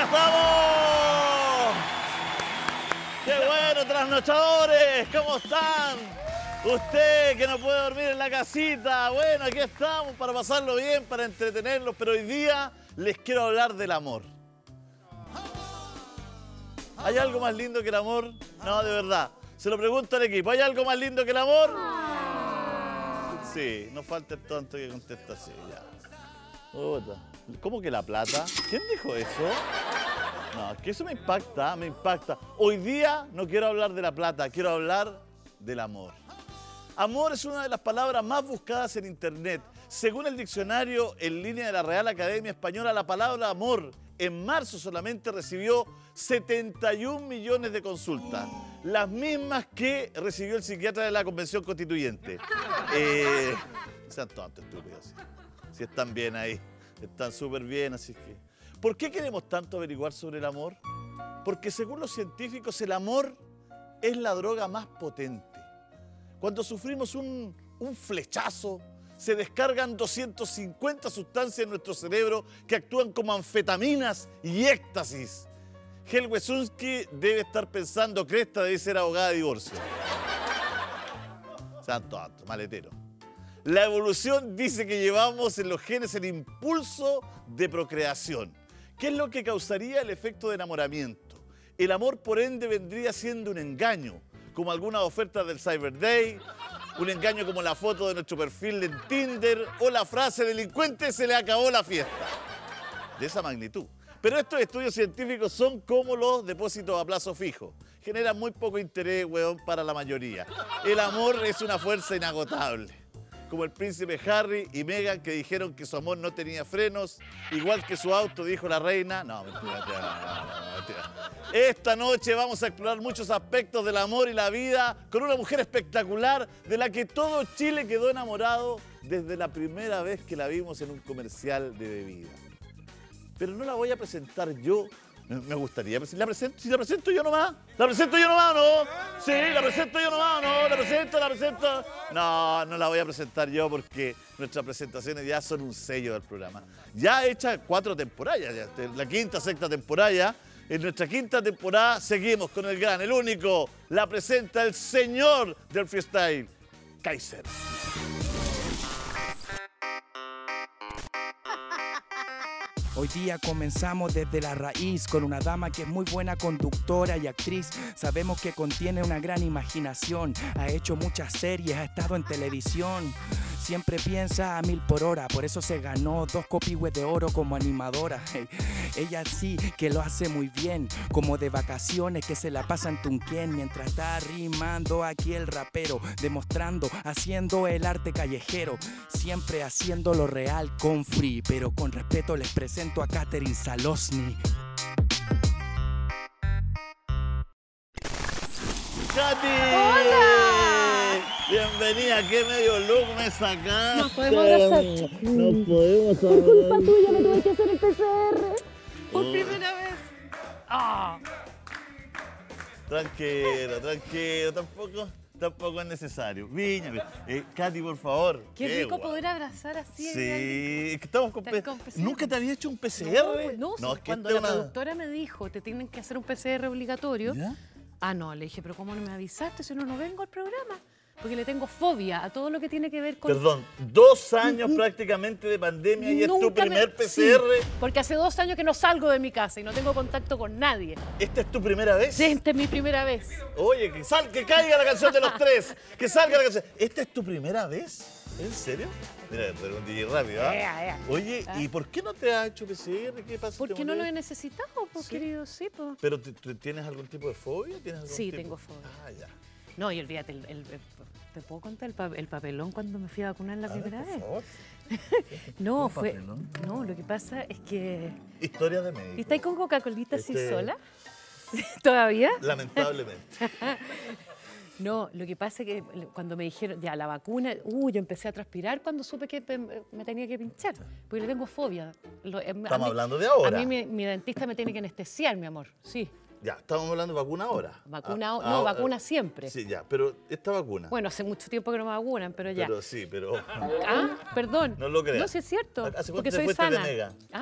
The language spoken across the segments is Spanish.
estamos! ¡Qué bueno, trasnochadores! ¿Cómo están? Usted que no puede dormir en la casita. Bueno, aquí estamos para pasarlo bien, para entretenerlos, pero hoy día les quiero hablar del amor. ¿Hay algo más lindo que el amor? No, de verdad. Se lo pregunto al equipo. ¿Hay algo más lindo que el amor? Sí, no falta el tonto que contesta así, ya. Puta. ¿Cómo que la plata? ¿Quién dijo eso? No, es que eso me impacta, me impacta. Hoy día no quiero hablar de la plata, quiero hablar del amor. Amor es una de las palabras más buscadas en Internet. Según el diccionario en línea de la Real Academia Española, la palabra amor en marzo solamente recibió 71 millones de consultas. Las mismas que recibió el psiquiatra de la Convención Constituyente. Sean tontos, estúpidos. Si están bien ahí, están súper bien, así que... ¿Por qué queremos tanto averiguar sobre el amor? Porque según los científicos, el amor es la droga más potente. Cuando sufrimos un flechazo, se descargan 250 sustancias en nuestro cerebro que actúan como anfetaminas y éxtasis. Hel Wesunski debe estar pensando, Cresta debe ser abogada de divorcio. Sean tontos, maletero. La evolución dice que llevamos en los genes el impulso de procreación. ¿Qué es lo que causaría el efecto de enamoramiento? El amor, por ende, vendría siendo un engaño, como algunas ofertas del Cyber Day, un engaño como la foto de nuestro perfil en Tinder o la frase delincuente se le acabó la fiesta. De esa magnitud. Pero estos estudios científicos son como los depósitos a plazo fijo. Generan muy poco interés, weón, para la mayoría. El amor es una fuerza inagotable. Como el príncipe Harry y Meghan que dijeron que su amor no tenía frenos, igual que su auto, dijo la reina. No, mentira. Esta noche vamos a explorar muchos aspectos del amor y la vida con una mujer espectacular de la que todo Chile quedó enamorado desde la primera vez que la vimos en un comercial de bebida. Pero no la voy a presentar yo. Me gustaría presentarla. Si la presento yo nomás. ¿La presento yo nomás o no? Sí, la presento yo nomás o no. ¿La presento? No, no la voy a presentar yo porque nuestras presentaciones ya son un sello del programa. Ya hecha 4 temporadas, ya, la quinta, sexta temporada ya. En nuestra quinta temporada seguimos con el gran, el único. La presenta el señor del freestyle, Kaiser. Hoy día comenzamos desde la raíz con una dama que es muy buena conductora y actriz. Sabemos que contiene una gran imaginación, ha hecho muchas series, ha estado en televisión. Siempre piensa a 1000 por hora, por eso se ganó 2 copihue de oro como animadora. Hey, ella sí que lo hace muy bien, como de vacaciones que se la pasa en Tunquén, mientras está rimando aquí el rapero, demostrando, haciendo el arte callejero, siempre haciendo lo real con free, pero con respeto les presento a Catherine Salosny. ¡Katy! ¡Hola! Bienvenida, qué medio look me sacaste. Nos podemos abrazar. Nos podemos Por culpa abrazar. tuya me tuve que hacer el PCR. Por primera vez. Ah. Tranquilo, tampoco es necesario. Viña, Katy, por favor. Qué rico poder abrazar así. Sí, es que estamos con Estar con PCR. ¿Nunca te había hecho un PCR? No, es que cuando esta la es una... productora me dijo, te tienen que hacer un PCR obligatorio. ¿Ya? Ah, no, le dije, pero ¿cómo no me avisaste si no vengo al programa? Porque le tengo fobia a todo lo que tiene que ver con... Perdón, 2 años prácticamente de pandemia y es tu primer PCR. Sí, porque hace 2 años que no salgo de mi casa y no tengo contacto con nadie. ¿Esta es tu primera vez? Sí, esta es mi primera vez. Oye, que caiga la canción de los 3. Que salga la canción. ¿Esta es tu primera vez? ¿En serio? Mira, pregunté rápido, ¿ah? Oye, ¿y por qué no te has hecho PCR? ¿Qué pasa? Porque no lo he necesitado, pues, ¿Sí? querido, sí, pues. ¿Pero tienes algún tipo de fobia? Sí, tengo fobia. Ah, ya. No, y olvídate, ¿te puedo contar el papelón cuando me fui a vacunar la primera vez? Por favor. No, ¿Un fue... papelón? No, lo que pasa es que... Historia de médico. ¿Y estáis con Coca-Colita así sola? ¿Todavía? Lamentablemente. No, lo que pasa es que cuando me dijeron, ya, la vacuna, yo empecé a transpirar cuando supe que me tenía que pinchar, porque le tengo fobia. Estamos hablando de ahora. A mí mi dentista me tiene que anestesiar, mi amor, sí. Ya, estamos hablando de vacuna ahora. Vacuna siempre. Sí, ya, pero esta vacuna. Bueno, hace mucho tiempo que no me vacunan, pero ya. Pero sí, pero... Ah, perdón. No lo creas. No, sí es cierto. ¿Hace cuánto porque te soy fuiste sana. de Mega? ¿Ah?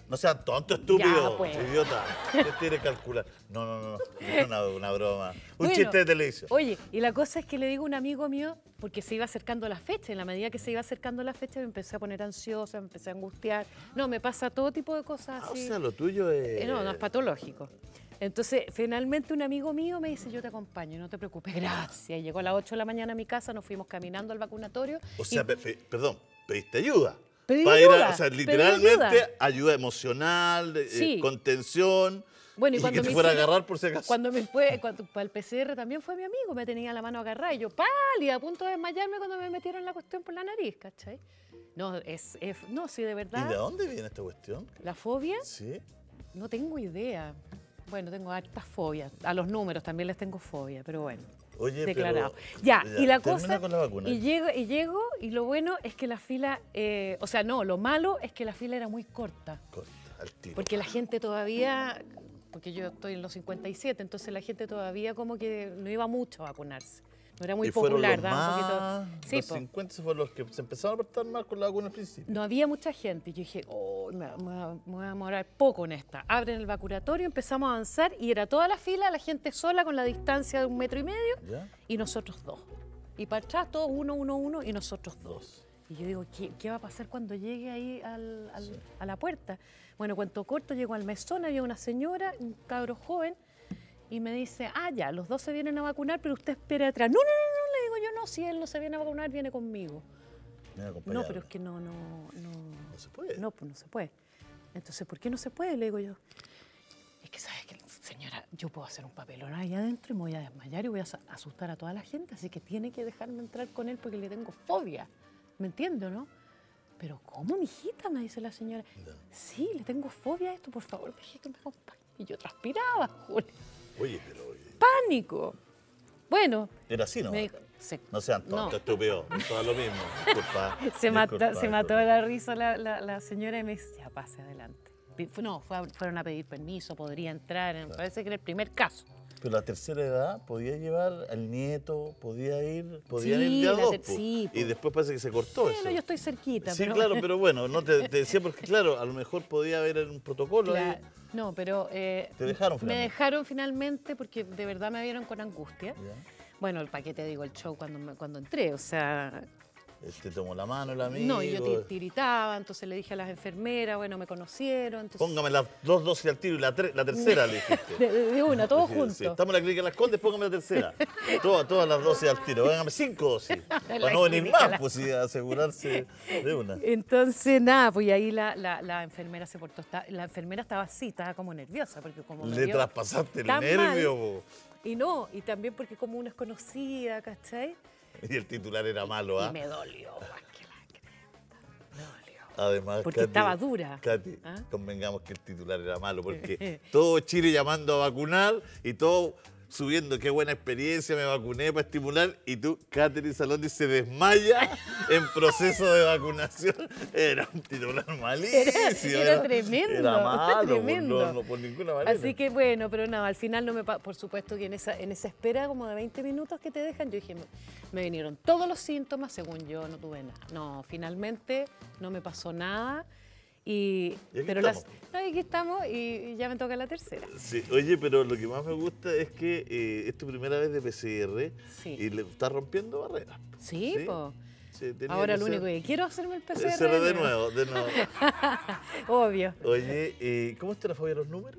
No sean tontos, estúpidos, Ya, pues. idiota. ¿Qué tiene que calcular? No. Es una broma. Un Bueno, chiste de televisión. Oye, y la cosa es que le digo a un amigo mío, porque se iba acercando la fecha, en la medida que se iba acercando la fecha me empecé a poner ansiosa, me empecé a angustiar. No, me pasa todo tipo de cosas O así. sea, lo tuyo es... No es patológico. Entonces, finalmente un amigo mío me dice, yo te acompaño, no te preocupes, gracias. Y llegó a las 8 de la mañana a mi casa, nos fuimos caminando al vacunatorio. O sea, y perdón, pediste ayuda. Pedí Para ayuda, ir o sea, pedí literalmente ayuda emocional, Sí. contención. Bueno, y y cuando que te me fuera a hicieron- agarrar por si acaso. Cuando me fue, para el PCR también fue mi amigo, me tenía la mano agarrada y yo pálida, a punto de desmayarme cuando me metieron la cuestión por la nariz, ¿cachai? No, no, sí, de ¿Y verdad, de dónde viene esta cuestión? la fobia, Sí. no tengo idea. Bueno, tengo hartas fobias. A los números también les tengo fobia, pero bueno. Oye, Declarado. pero... Ya, y la termina cosa. con la vacuna. Y llego, y lo bueno es que la fila. O sea, no, lo malo es que la fila era muy corta. Corta, al tiro. Porque la gente todavía. Porque yo estoy en los 57, entonces la gente todavía como que no iba mucho a vacunarse. No era muy y fueron popular, los daba un más... poquito. Sí, los po. 50 fueron los que se empezaron a portar mal con la vacuna al principio. No había mucha gente. Y yo dije, oh, me voy a demorar poco en esta. Abren el vacunatorio, empezamos a avanzar y era toda la fila, la gente sola con la distancia de 1,5 metros ¿Ya? y nosotros dos. Y para atrás todos uno y nosotros dos. Y yo digo, ¿qué va a pasar cuando llegue ahí a la puerta? Bueno, cuento corto, llego al mesón, había una señora, un cabro joven, y me dice, ya, los dos se vienen a vacunar, pero usted espere atrás. No, le digo yo, no, si él no se viene a vacunar, viene conmigo. Me acompañaron. No, pero es que no. No se puede. No, pues no se puede. Entonces, ¿por qué no se puede? Le digo yo. Es que, ¿sabes qué, señora? Yo puedo hacer un papelón ahí adentro y me voy a desmayar y voy a asustar a toda la gente, así que tiene que dejarme entrar con él porque le tengo fobia. ¿Me entiende, no? Pero, ¿cómo, mijita? Me dice la señora. No. Sí, le tengo fobia a esto, por favor, deje que me acompañe. Y yo transpiraba, Julio. Oye, pero... ¡Pánico! Bueno, Era así, ¿no? me dijo, No sean tontos, no. estúpidos. Eso es lo mismo. Disculpa. Se mató Disculpa. de la risa la señora y me dice, ya pase adelante. Fueron a pedir permiso, podría entrar, me parece que era el primer caso. Pero la tercera edad podía llevar al nieto, podían Sí, ir de a la dos, ter- po. sí, po. Y después parece que se cortó Bueno, eso. yo estoy cerquita, Sí, pero... claro, pero bueno, no te decía porque, claro, a lo mejor podía haber un protocolo Claro, ahí. no, pero... Te dejaron Me finalmente. dejaron finalmente porque de verdad me vieron con angustia. Ya. Bueno, el paquete, digo, el show cuando entré, o sea... Él te tomó la mano, el amigo. No, y yo tiritaba, entonces le dije a las enfermeras, bueno, me conocieron, entonces... Póngame las 2 dosis al tiro y la tercera, le dijiste. De una, todos Sí, juntos. sí, estamos en la clínica Las Condes, póngame la tercera. Todas las dosis al tiro. Póngame 5 dosis. Para no venir clínica más, Las pues, y asegurarse de una. Entonces, nada, pues y ahí la enfermera se portó. La enfermera estaba así, estaba como nerviosa, porque como me Le vio traspasaste el tan nervio, mal, po. y no, y también porque como una es conocida, ¿cachai? Y el titular era malo, ¿ah? Y me dolió, más que la cresta. Me dolió. Además, Porque estaba dura. Katy, ¿Ah? convengamos que el titular era malo, porque todo Chile llamando a vacunar y todo subiendo qué buena experiencia, me vacuné para estimular, y tú, Catherine Salondi, se desmaya en proceso de vacunación. Era un titular malísimo. Era tremendo, Era malo, tremendo. No, por ninguna manera. Así que bueno, pero nada, al final no me por supuesto que en esa espera como de 20 minutos que te dejan, yo dije, me vinieron todos los síntomas, según yo no tuve nada. No, finalmente no me pasó nada. Y aquí Pero estamos. aquí estamos y ya me toca la tercera. Sí, oye, pero lo que más me gusta es que es tu primera vez de PCR Sí. y le estás rompiendo barreras. Sí, pues. Sí, tenía Ahora que lo ser- único que quiero hacerme el PCR. PCR de nuevo, de nuevo. Obvio. Oye, ¿cómo está la fobia a los números?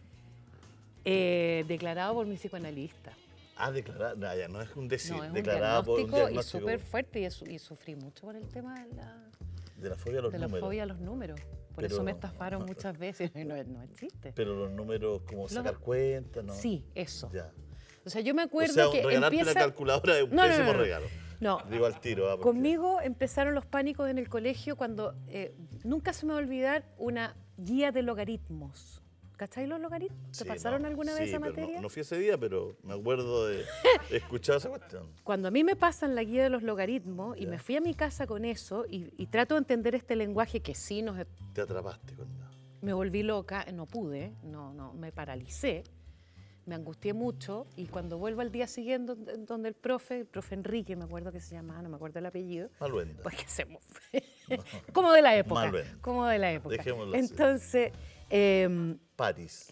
Declarado por mi psicoanalista. Declarado, no, ya no es un decir, No, es un declarado por un diagnóstico y diagnóstico súper fuerte y sufrí mucho por el tema de la fobia a los de la números. fobia a los números. Por Pero eso me estafaron no- muchas veces y no existe. Pero los números como sacar cuentas, ¿no? Sí, eso. Ya. O sea, yo me acuerdo O sea, que regalarte empieza... la calculadora es un No, no, pésimo no, no. regalo. No. Digo al tiro. Porque- Conmigo empezaron los pánicos en el colegio cuando nunca se me va a olvidar una guía de logaritmos. ¿Cachai los logaritmos? ¿Te Sí, pasaron no, alguna sí, vez esa pero materia? No fui ese día, pero me acuerdo de escuchar esa cuestión. Cuando a mí me pasan la guía de los logaritmos y Ya. me fui a mi casa con eso y trato de entender este lenguaje que sí Te atrapaste con nada. me volví loca, no pude, no, me paralicé, me angustié mucho y cuando vuelvo al día siguiente donde el profe Enrique, me acuerdo que se llamaba, no me acuerdo el apellido, Maluenda. porque Como de la época. Mal ven. Como de la época. Dejémoslo así. Entonces, París.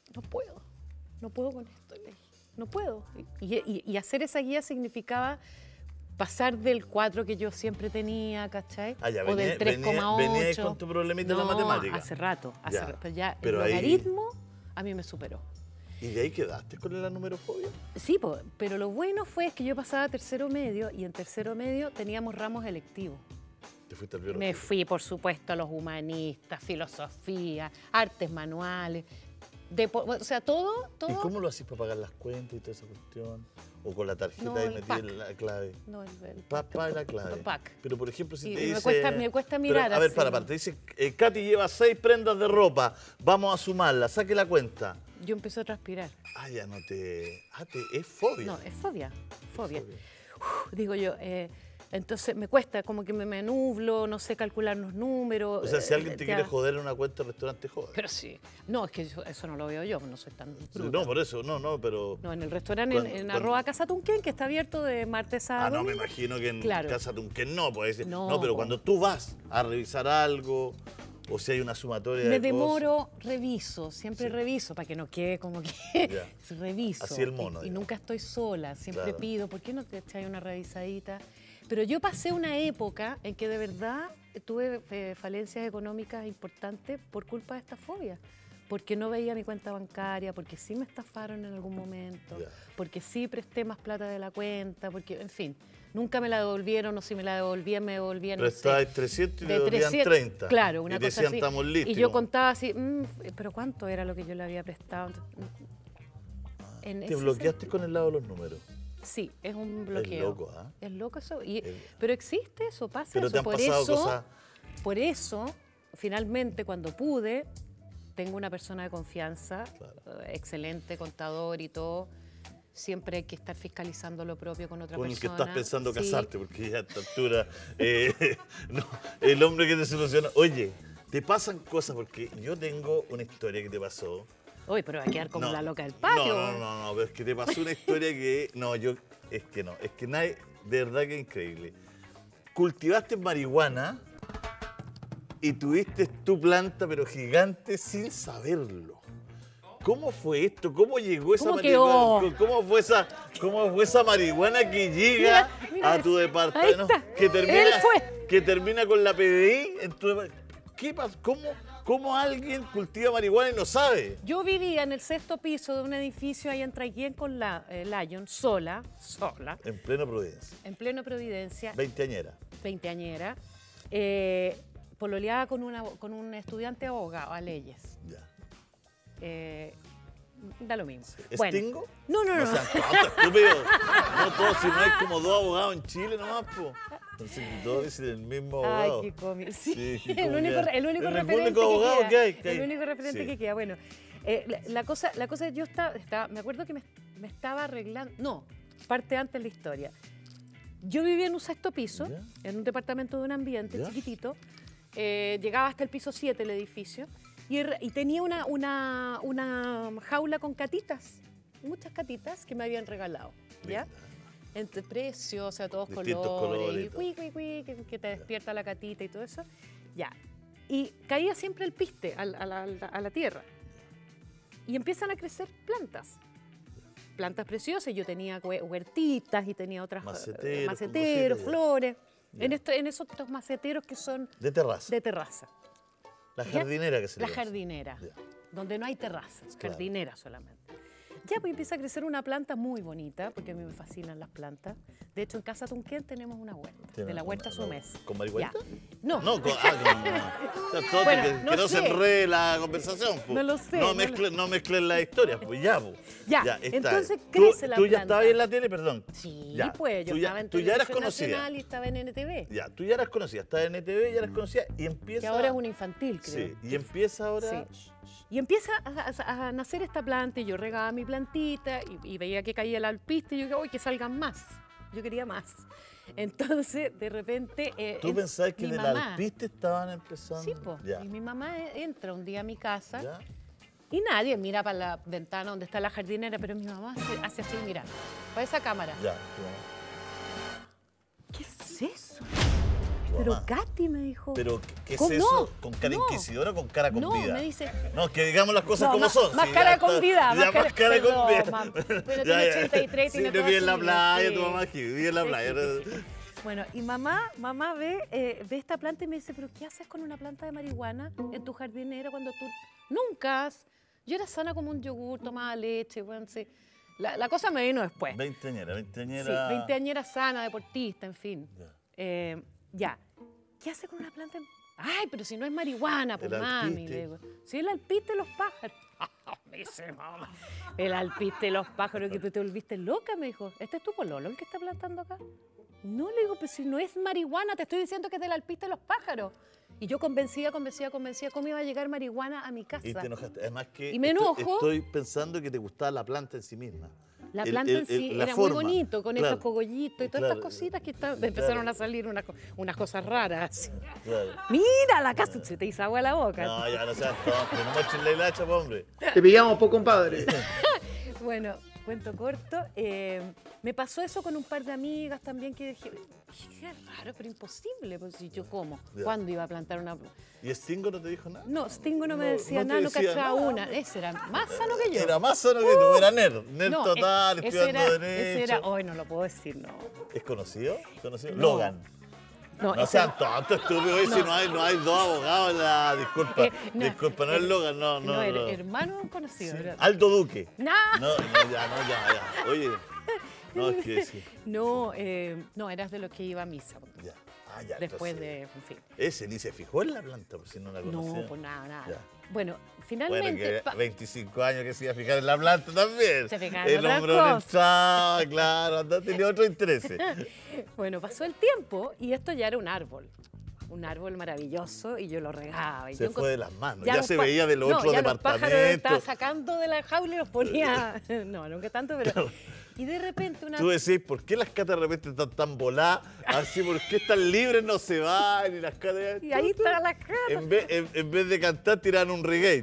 no puedo con esto, le dije, no puedo. Y hacer esa guía significaba pasar del 4 que yo siempre tenía, ¿cachai? Ah, ya, o del 3,8. venías con tu problemita en la matemática. hace rato. Pero ya Pero el ahí- logaritmo a mí me superó. ¿Y de ahí quedaste con la numerofobia? Sí, pero lo bueno fue que yo pasaba tercero medio y en tercero medio teníamos ramos electivos. Te fuiste al biológico. Me fui, por supuesto, a los humanistas, filosofía, artes manuales, o sea, todo. ¿Y cómo lo hacís para pagar las cuentas y toda esa cuestión? ¿O con la tarjeta No, ahí el metí PAC. la clave? No, Papá la clave. el PAC. Pero por ejemplo, si Y te me dice... me cuesta Pero, mirar a ver, así. para, te dice, Katy lleva 6 prendas de ropa, vamos a sumarla, saque la cuenta. Yo empecé a transpirar. Ah, ya no te... es fobia. No, es fobia. Fobia. Digo yo, entonces me cuesta, como que me nublo, no sé calcular los números. O sea, si alguien te ya. quiere joder en una cuenta de restaurante, joder. Pero sí. No, es que eso no lo veo yo, no soy tan bruta. No, por eso, no, pero... No, en el restaurante en Cuando- arroba Casa Tunquén, que está abierto de martes a Ah, no, me domingo. imagino que en Claro. Casa Tunquén no, pues. No, No, pero po. cuando tú vas a revisar algo, o si hay una sumatoria Me de demoro, reviso, siempre Sí. reviso, para que no quede como que Ya. reviso. Así el mono, Y digamos. nunca estoy sola, siempre Claro. pido, ¿por qué no te echáis una revisadita? Pero yo pasé una época en que de verdad tuve falencias económicas importantes por culpa de esta fobia. Porque no veía mi cuenta bancaria, porque sí me estafaron en algún momento, Ya. porque sí presté más plata de la cuenta, porque, en fin, nunca me la devolvieron, o si me la devolvían, me devolvían, Pero no sé, estabas 300 y te de devolvían 300, 30. Claro, una y te cosa decían, así. estamos listos. Y yo contaba así, pero ¿cuánto era lo que yo le había prestado? En Te ese bloqueaste con el lado de los números. Sí, es un bloqueo. loco, ¿ah? Es loco eso. Es- Pero existe eso, pasa Pero eso. te han pasado cosas... Por eso, finalmente, cuando pude, tengo una persona de confianza, Claro. excelente contador y todo. Siempre hay que estar fiscalizando lo propio con otra Con el que persona. estás pensando Sí. casarte, porque ya a esta altura, no, el hombre que te soluciona. Oye, te pasan cosas, porque yo tengo una historia que te pasó. Uy, pero va a quedar como No, la loca del patio. No, pero es que te pasó una historia que... es que nadie, de verdad que es increíble. Cultivaste marihuana y tuviste tu planta, pero gigante, sin saberlo. ¿Cómo fue esto? ¿Cómo llegó esa ¿Cómo marihuana? quedó? ¿Cómo fue esa marihuana que llega Mira, a tu ahí departamento? está. Que Él fue. que termina con la PDI en tu ¿Qué pasa? ¿Cómo alguien cultiva marihuana y no sabe? Yo vivía en el 6º piso de un edificio ahí en Traiguén con Lion, sola, En pleno Providencia. en pleno Providencia, 20añera. veinteañera, pololeaba con un estudiante abogado a leyes. Ya. Da lo mismo. ¿Es Bueno, tingo? No. sean tontos, estúpidos. No todos, si no hay como 2 abogados en Chile nomás, po. Entonces todos dicen el mismo Ay, abogado. qué cómico. Sí, Sí, el único el referente único abogado que hay. El único referente Sí. que queda. Bueno, la cosa es yo me acuerdo que me estaba arreglando, no, parte antes de la historia. Yo vivía en un 6º piso, Ya. en un departamento de un ambiente Ya. chiquitito. Llegaba hasta el piso 7 el edificio y tenía una jaula con catitas, muchas catitas que me habían regalado, ¿ya? Linda. Entre precios, o sea, todos Distintos colores, colores y y todo. cuí, que te despierta la catita y todo eso. Ya. Y caía siempre el piste a la tierra. Y empiezan a crecer plantas. Plantas preciosas. Yo tenía huertitas y tenía otras Maceteros, maceteros, con cositas, ya. flores. Ya. En esos otros maceteros que son De terraza. de terraza. La ¿Ya? jardinera que se La le llama. jardinera, Ya. donde no hay terrazas, Claro. jardinera solamente. Ya, pues empieza a crecer una planta muy bonita, porque a mí me fascinan las plantas. De hecho, en Casa Tunquén tenemos una huerta, Tiene de la huerta una- Sumés. ¿Con marihuanita? Ya. No, No, o sea, todo Bueno, que no no se sé. enrede la conversación. Po. No lo sé, No no mezclen las historias, pues ya, po. Ya, está. entonces ¿Tú, crece la ¿Tú ya planta. estabas ahí en la tele, perdón? Sí, Ya, pues yo tú ya- estaba en tú ya eras Televisión conocida. Nacional y estaba en NTV, Ya, tú ya eras conocida, estabas en NTV, ya eras conocida y empieza... que ahora es un infantil, creo. Sí, y empieza ahora... Sí. Y empieza a nacer esta planta y yo regaba mi plantita y veía que caía el alpiste y yo dije, uy, que salgan más. Yo quería más. Entonces, de repente... ¿Tú pensabas que mi en el mamá- alpiste estaban empezando? Sí, pues. Ya, Y mi mamá entra un día a mi casa ya. y nadie mira para la ventana donde está la jardinera, pero mi mamá hace así, mira, para esa cámara. Ya, tu mamá. ¿Qué es eso? Tu Pero mamá. Katy me dijo. Pero, ¿qué es ¿Cómo? eso? ¿Con cara No. inquisidora o con cara con No, vida? me dice. No, que digamos las cosas No, como más- son. más sí, cara ya con está. vida, Ya, más cara con perdón, vida. mam, pero Ya, tiene ya. 83, Sí, tiene no toda vive en su la vida, playa, sí. tu mamá aquí, vive en la Sí, playa. sí, sí. Bueno, y mamá ve esta planta y me dice, ¿pero qué haces con una planta de marihuana en tu jardinera cuando tú nunca has? Yo era sana como un yogur, tomaba leche, bueno, sí. La cosa me vino después. Veinteañera. Sí, veinteañera sana, deportista, en fin. Ya. ¿Qué hace con una planta? Ay, pero si no es marihuana, pues El mami. alpiste. Le digo. Sí, el alpiste de los pájaros. Me dice mamá. El alpiste de los pájaros, que te volviste loca, me dijo. ¿Este es tu pololo el que está plantando acá? No, le digo, pero si no es marihuana, te estoy diciendo que es del alpiste de los pájaros. Y yo convencida, cómo iba a llegar marihuana a mi casa. Y te enojaste. Además que Y me enojo. estoy pensando que te gustaba la planta en sí misma. La planta en sí la era forma. muy bonito, con Claro. estos cogollitos y todas Claro. estas cositas que empezaron a salir unas cosas raras. Claro. Mira, la casa se te hizo agua a la boca. No, ya no seas tonto, no moches la hilacha, pues, hombre. Te pillamos, po, compadre. Bueno, cuento corto. Me pasó eso con un par de amigas también que dije, qué raro, pero imposible. Pues si yo como, Ya. ¿cuándo iba a plantar una? ¿Y Stingo no te dijo nada? No, Stingo no me No, decía no te nada, no decía cachaba nada. una. Ese era más sano que yo. Era más sano que tú, era nerd. Nerd No, total, ese estudiando era, derecho. hoy no lo puedo decir, no. ¿Es conocido? ¿Conocido? No. Logan. No, No ese sean era- tontos, estúpidos. Si no hay dos abogados en la... Disculpa, no, disculpa, no es Logan, no. no, hermano conocido. Sí. era- Aldo Duque. No. No, ya. Oye, no, es que sí. No, eras de los que iba a misa. Ya. Ah, ya. Después entonces, de, en fin. Ese ni se fijó en la planta, por si no la conocía. No, pues nada. Ya. Bueno, Bueno, finalmente... que 25 años que se iba a fijar en la planta también. Se fijaba en El otras hombre cosas. orientado, claro, no tenía otro interés. Bueno, pasó el tiempo y esto ya era un árbol maravilloso y yo lo regaba. Y Se yo fue de las manos, ya ya los se pa- veía del no, otro ya los pájaros departamento. estaba sacando de la jaula y los ponía... No, nunca tanto, pero... Y de repente una... Tú decís, ¿por qué las catas de repente están tan voladas? Así, ¿por qué están libres? No se van y las catas... Y ahí está la cara. En vez de cantar, tiran un reggae.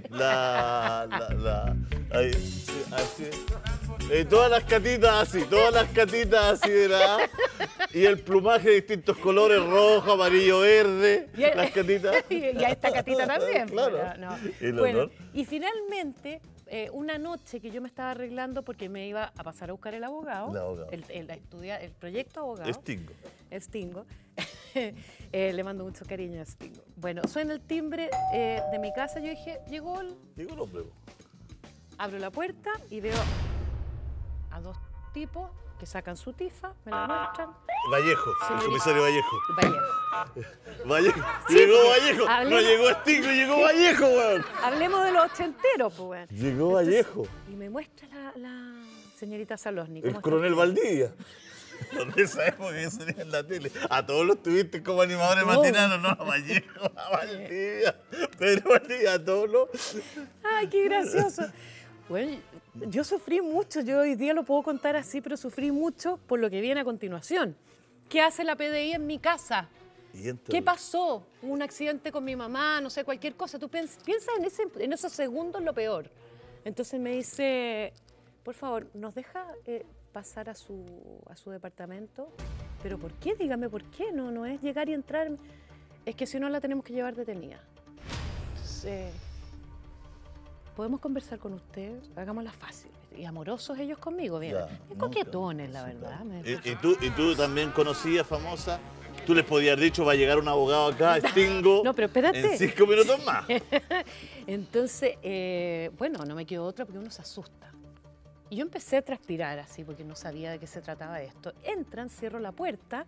Ahí, así. Todas las catitas así, ¿verdad? Y el plumaje de distintos colores, rojo, amarillo, verde, Y el- las catitas. y a esta catita también. Claro. pero no. El Bueno, olor. y finalmente, una noche que yo me estaba arreglando porque me iba a pasar a buscar el abogado, El abogado. el proyecto abogado, Stingo. el Stingo. Le mando mucho cariño a Stingo. Bueno, suena el timbre de mi casa. Yo dije, llegó Digo el hombre. abro la puerta y veo a dos tipos que sacan su tifa, me la muestran. Vallejo, el Señorita. comisario Vallejo. Vallejo. Vallejo. Sí, Llegó pues, Vallejo. No hablemos- llegó Stingo, llegó Vallejo, weón. Hablemos de los ochenteros, pues, weón. Llegó Vallejo. Y me muestra la señorita Salosny. El coronel Valdivia. ¿Dónde sabemos que salía en la tele? A todos los tuviste como animadores No. matinanos, no, a Vallejo, a Valdivia. Pedro Valdivia, a todos los... ¡Ay, qué gracioso! Bueno, yo sufrí mucho, yo hoy día lo puedo contar así, pero sufrí mucho por lo que viene a continuación. ¿Qué hace la PDI en mi casa? Y entonces, ¿Qué pasó? Un accidente con mi mamá, no sé, cualquier cosa. Tú piensas en esos segundos lo peor. Entonces me dice, por favor, ¿nos deja pasar a su departamento? ¿Pero por qué? Dígame por qué. No es llegar y entrar. Es que si no la tenemos que llevar detenida. Entonces, ¿podemos conversar con usted? Hagámosla fácil. Y amorosos ellos conmigo, bien. Ya, Es no, coquetones, la sí, verdad. claro. ¿Y tú también conocías, famosa? Tú les podías haber dicho, va a llegar un abogado acá, Stingo. No, pero espérate. En 5 minutos más. Entonces, bueno, no me quedó otra porque uno se asusta. Y yo empecé a transpirar así porque no sabía de qué se trataba esto. Entran, cierro la puerta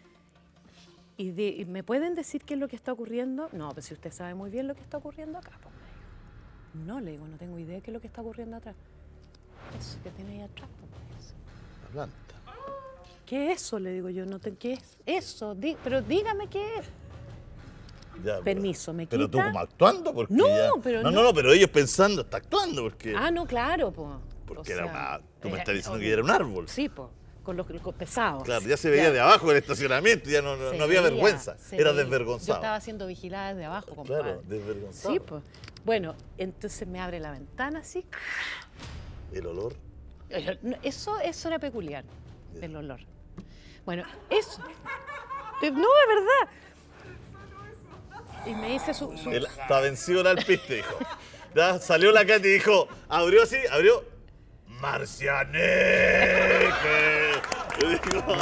y ¿me pueden decir qué es lo que está ocurriendo? No, pues si usted sabe muy bien lo que está ocurriendo acá, pues me dijo. No, le digo, no tengo idea de qué es lo que está ocurriendo atrás. Eso que tiene ahí atrás, pues me dice. La planta. ¿Qué es eso? Le digo yo, ¿qué es eso? Pero dígame qué es. Ya, Permiso, me Pero tú quita. como actuando, porque No, ya... pero no, no. no, pero ellos pensando, está actuando, porque... Ah, no, claro, pues. Porque era una... Tú me estás diciendo que era un árbol. Sí, pues, con los pesados. Claro, ya se veía de abajo el estacionamiento, ya no Se había veía, vergüenza, se era veía. desvergonzado. Yo estaba siendo vigilada desde abajo, compadre. Claro, desvergonzado. Sí, pues. Bueno, entonces me abre la ventana así. El olor. Eso era peculiar, el olor. Bueno, eso. No, de verdad. y me dice Está vencido el alpiste, dijo. Ya, salió la Katy y dijo, abrió así, abrió. ¡Marcianeque! Y dijo,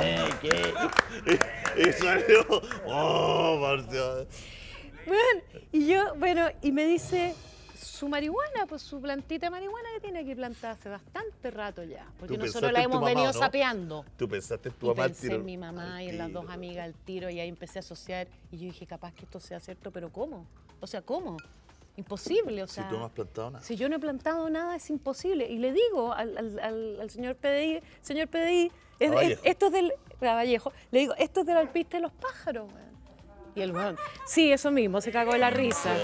y salió, ¡oh, Marcianeque! Bueno, y me dice su marihuana, pues su plantita de marihuana que tiene aquí plantada hace bastante rato ya. Porque nosotros la hemos venido sapeando. Tú pensaste en tu Y mamá al pensé tiro. en mi mamá y en las dos amigas al tiro y ahí empecé a asociar y yo dije, capaz que esto sea cierto, pero ¿cómo? O sea, ¿cómo? Imposible, o sea. Si tú no has plantado nada. Si yo no he plantado nada, es imposible. Y le digo al señor PDI, señor PDI, esto es del Vallejo, le digo, esto es del alpiste de los pájaros, weón. Y el weón, sí, eso mismo, se cagó de la risa.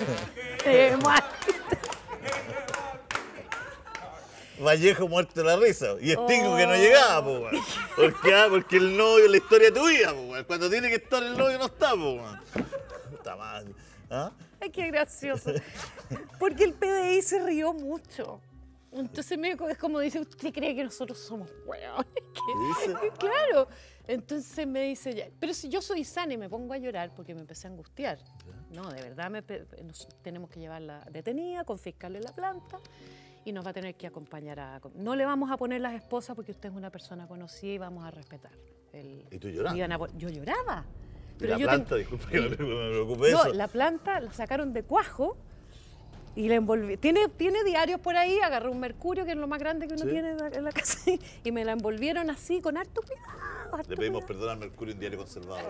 Vallejo muerto de la risa. Y Stingo que no llegaba, po, weón. Porque el novio es la historia de tu vida, po, weón. Cuando tiene que estar el novio no está, po, weón. Puta madre. ¿Ah? Ay, qué gracioso. Porque el PDI se rió mucho. Entonces es como dice, ¿usted cree que nosotros somos hueones? Claro. Entonces me dice, ya, pero si yo soy sana y me pongo a llorar porque me empecé a angustiar. No, de verdad tenemos que llevarla detenida, confiscarle la planta y nos va a tener que acompañar a... No le vamos a poner las esposas porque usted es una persona conocida y vamos a respetar. ¿Y tú llorabas? Yo lloraba. Pero la planta, disculpa que me preocupe eso. No, la planta la sacaron de cuajo y la envolví. Tiene diarios por ahí, agarré un mercurio, que es lo más grande que uno tiene en la casa, y me la envolvieron así, con harto cuidado. Le pedimos perdón al mercurio, un diario conservado,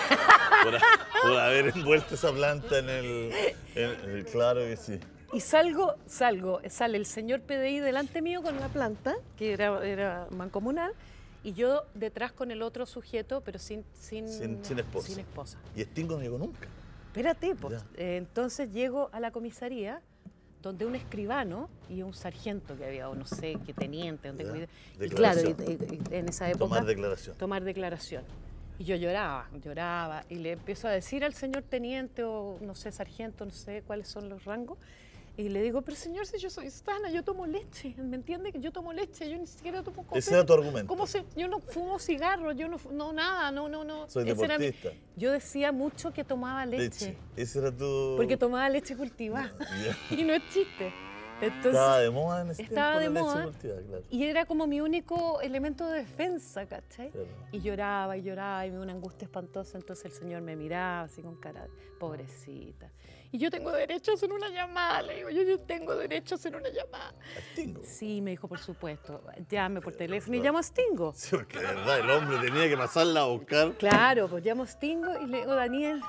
por haber envuelto esa planta en el... Claro que sí. Y sale el señor PDI delante mío con una planta, que era mancomunal, y yo detrás con el otro sujeto, pero sin esposa. Y Stingo no llegó nunca. Espérate, pues. Entonces llego a la comisaría, donde un escribano y un sargento que había, o no sé, qué teniente, no tengo idea. Y claro, en esa época... Tomar declaración. Y yo lloraba, y le empiezo a decir al señor teniente, o no sé, sargento, no sé cuáles son los rangos, y le digo, pero señor, si yo soy sana, yo tomo leche, ¿me entiende? Que yo tomo leche, yo ni siquiera tomo café. Ese era tu argumento. Yo no fumo cigarros, yo no nada, no. Soy deportista. Yo decía mucho que tomaba leche. Ese era tu... Porque tomaba leche cultivada. Y no es chiste. Entonces, estaba de moda en ese tiempo estaba de la leche moda, cultivada, claro. y era como mi único elemento de defensa, ¿cachai? Claro. Y lloraba, y me dio una angustia espantosa, entonces el señor me miraba así con cara de pobrecita. Y yo tengo derecho a hacer una llamada, le digo, yo tengo derecho a hacer una llamada. ¿A Stingo? Sí, me dijo, por supuesto, llame por teléfono y llamo a Stingo. Sí, porque de verdad el hombre tenía que pasarla a buscar. Claro, pues llamo a Stingo y le digo, Daniel,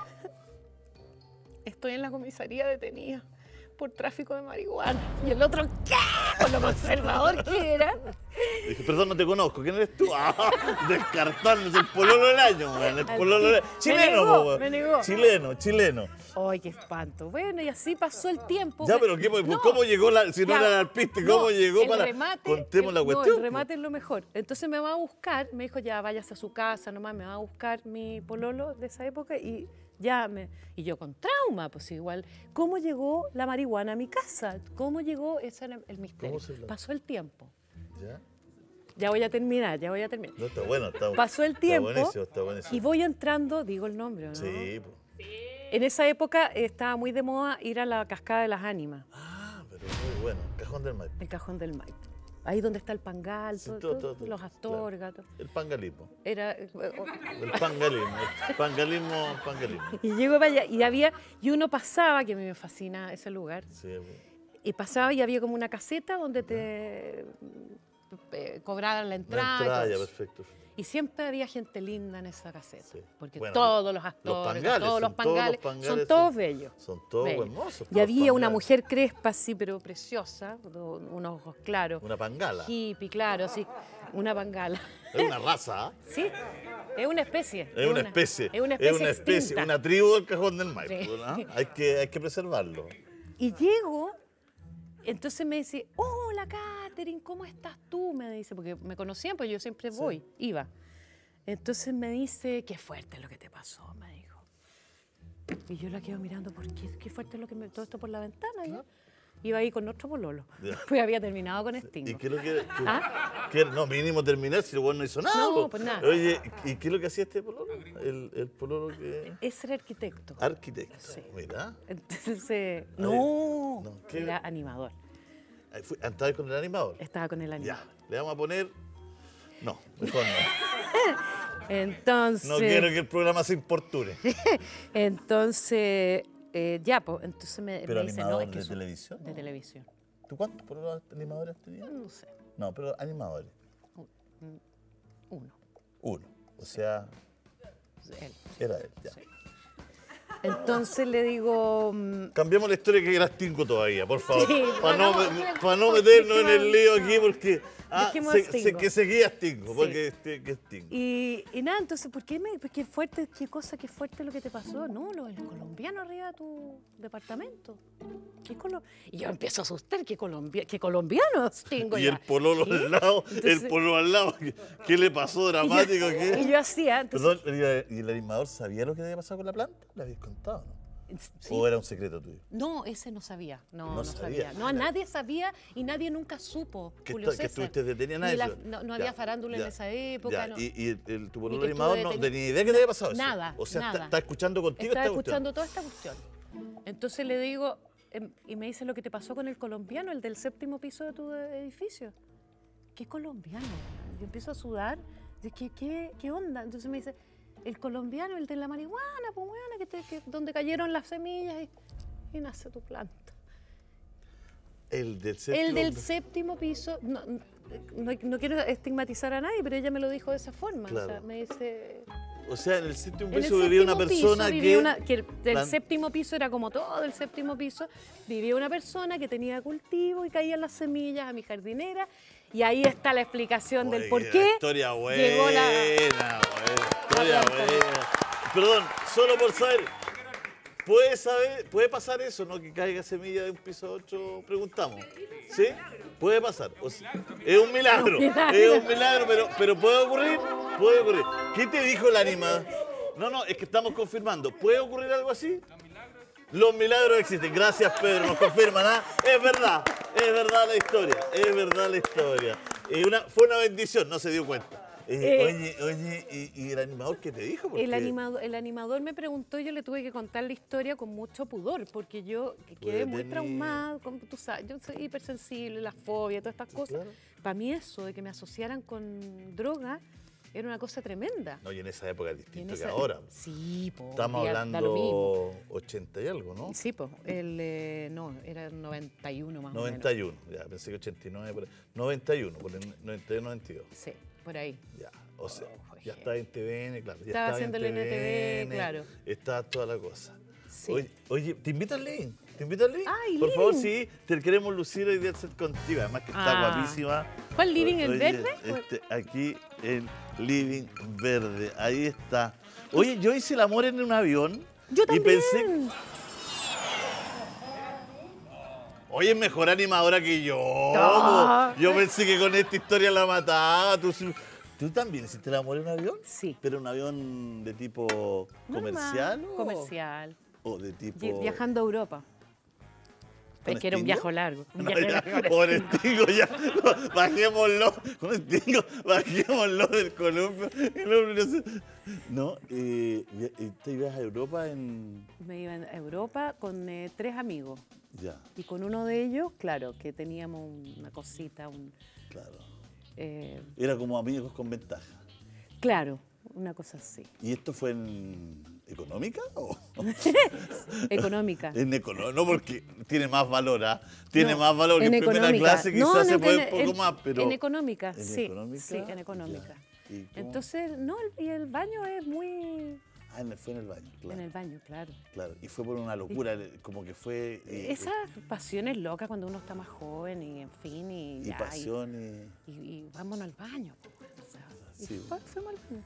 estoy en la comisaría detenida por tráfico de marihuana. Y el otro, ¿qué? Por lo conservador que era. Dije, perdón, no te conozco. ¿Quién eres tú? Descartándose el pololo del año, weón. El pololo del año. Chileno, me negó. Chileno. Ay, qué espanto. Bueno, y así pasó el tiempo. Ya, pero ¿cómo llegó si no era el alpiste? ¿Cómo llegó para...? Contemos la cuestión. No, el remate es lo mejor. Entonces me va a buscar, me dijo, ya, váyase a su casa nomás, me va a buscar mi pololo de esa época y... Y yo con trauma, pues igual, ¿cómo llegó la marihuana a mi casa? ¿Cómo llegó? Ese era el misterio. Pasó el tiempo. Ya voy a terminar. No, está bueno, pasó el tiempo está buenísimo. y voy entrando, digo el nombre, ¿no? Sí, pues. En esa época estaba muy de moda ir a la Cascada de las Ánimas. Ah, pero muy bueno, Cajón del Maipo. El Cajón del Maipo. Ahí donde está el Pangal, Sí, los Astorga. Claro. El pangalismo. Era... El pangalismo. Pangalismo. Y llego para allá y uno pasaba, que a mí me fascina ese lugar, Sí, y pasaba y había como una caseta donde te cobraban la entrada. La entrada, perfecto. Y siempre había gente linda en esa caseta, Sí. porque Bueno, todos los Astorga, todos los Pangales, son todos bellos. Son todos bellos. hermosos. Y había una mujer crespa, así, pero preciosa, unos ojos claros. Una pangala. Hippie, claro, sí, una pangala. Es una raza, ¿ah? Sí, es una especie. Es una especie. Es una especie extinta. Una tribu del Cajón del Maipo. Sí. ¿No? Hay que preservarlo. Y llego, entonces me dice, hola Catherine, ¿cómo estás tú? Me dice, porque me conocían, pues yo siempre iba. Entonces me dice, qué fuerte es lo que te pasó, me dijo. Y yo la quedo mirando, ¿por qué? Qué fuerte es lo que todo esto por la ventana. ¿Ya? Iba ahí con otro pololo. Ya. Pues había terminado con Sting. ¿Y qué es lo que...? ¿Ah? No, mínimo terminar si el weón no hizo nada. No, po. pues nada. Oye, ¿y qué es lo que hacía este pololo? El pololo que... Ese era arquitecto. Arquitecto. Sí. Mira. Entonces, no, no, ¿qué? era animador. ¿Estabas con el animador? Estaba con el animador. Ya, le vamos a poner... No, mejor no. Entonces, No quiero que el programa se importune. entonces ya, pues, entonces me ¿Pero dice, animador no, es que de son- televisión? De televisión. ¿Tú cuántos pololos animadores tenías? No sé, No, pero animadores. uno. Uno. O sea, Él. era él. Ya. Sí. Entonces le digo, Cambiemos la historia que era Stingo todavía, por favor. Sí, para hagamos- no meternos en el lío aquí, porque Dejemos a Stingo. que seguía Stingo, Sí. porque que Stingo. y nada, entonces, ¿por qué qué fuerte, qué cosa, qué fuerte lo que te pasó? No, el colombiano arriba de tu departamento. Y yo empiezo a asustar, ¿qué colombianos tengo Y ya? el pololo ¿Qué? al lado, Entonces- el pololo al lado, ¿qué le pasó dramático? Y ¿Qué? yo hacía, entonces, Perdón, ¿y el animador sabía lo que había pasado con la planta? ¿Le habías contado, no? sí. ¿O era un secreto tuyo? No, ese no sabía. No, No no sabía. sabía. No, nadie sabía y nadie nunca supo. Que Julio que César. estuviste detenida en Ni eso. no había farándula en esa época. Ya. No. Y tu pololo que animador estuve no detenida. tenía idea que te había pasado eso. Nada, O sea, nada. está escuchando contigo Estaba esta cuestión. escuchando toda esta cuestión. Entonces le digo, y me dice lo que te pasó con el colombiano, el del 7º piso de tu edificio. ¿Qué colombiano? Yo empiezo a sudar. ¿Qué onda? Entonces me dice, el colombiano, el de la marihuana, pues bueno, donde cayeron las semillas y nace tu planta. El del El del 7º piso, no quiero estigmatizar a nadie, pero ella me lo dijo de esa forma. Claro. O sea, me dice... O sea, en el 7º En el piso vivía una 7º piso persona vivía que... que el plan- 7º piso era como todo el 7º piso, vivía una persona que tenía cultivo y caían las semillas a mi jardinera, y ahí está la explicación del Oye, por qué Historia buena, llegó la... historia planta. buena. Perdón, solo por saber, ¿puede pasar eso, no? Que caiga semilla de un piso 8, preguntamos. ¿Sí? Puede pasar. O sea, es un milagro, es un milagro, pero puede ocurrir, puede ocurrir. ¿Qué te dijo el animador? No, es que estamos confirmando. ¿Puede ocurrir algo así? Los milagros existen. Gracias, Pedro, nos confirman, ¿ah? Es verdad la historia, es verdad la historia. Fue una bendición, no se dio cuenta. Oye, ¿y el animador qué te dijo? Porque- El animador me preguntó y yo le tuve que contar la historia con mucho pudor, porque yo quedé muy tenía- traumada, tú sabes, yo soy hipersensible, la fobia, todas estas cosas. Claro. Para mí eso de que me asociaran con droga era una cosa tremenda. No, y en esa época es Y en distinto que esa- ahora. Sí, po. Estamos da lo mismo. hablando 80 y algo, ¿no? Sí, pues, no, era el 91 más 91, ya, pensé que 89, pero 91, por el 91, 92. o menos. Sí, por ahí. Ya, o sea, Oh, ya je. está en TVN, claro. Ya Estaba haciendo el NTV, claro. Está toda la cosa. Sí. Oye, ¿te invito al living? ¿Te invito al living? Ay, Por favor, living. sí, te queremos lucir hoy día set contigo. Además que está Ah. guapísima. ¿Cuál living, el Oye, verde? Aquí el living verde, ahí está. Oye, yo hice el amor en un avión. Yo Y también. pensé, oye, es mejor animadora que yo. Ah. Yo pensé que con esta historia la mataba. ¿Tú también hiciste el amor en un avión? Sí. ¿Pero un avión de tipo Normal, comercial? Comercial. ¿O de tipo...? Viajando a Europa. ¿Con Es que era un Stingo? viaje largo. Un No, viaje ya, largo. por Stingo ya. No, bajémoslo. Con Stingo, bajémoslo del columpio. No, ¿y te ibas a Europa en...? Me iba a Europa con 3 amigos. Ya, Y con uno de ellos, claro, que teníamos una cosita, claro. eh, Era como amigos con ventaja. claro, una cosa así. ¿Y esto fue en económica o...? Económica. En económica, no, porque tiene más valor, ¿ah? Tiene No, más valor que en en primera económica. clase, quizás No, se no, puede en- un poco en- más, pero... En económica, ¿En sí. económica? Sí, en económica. Ya. ¿Y cómo? Entonces, no, y el baño es muy... Fue en el baño, claro. En el baño, claro. Claro, y fue por una locura, como que fue... Esas pasiones locas cuando uno está más joven y en fin, y y ya, pasión, y vámonos al baño. O sea, y Sí. fuimos al baño.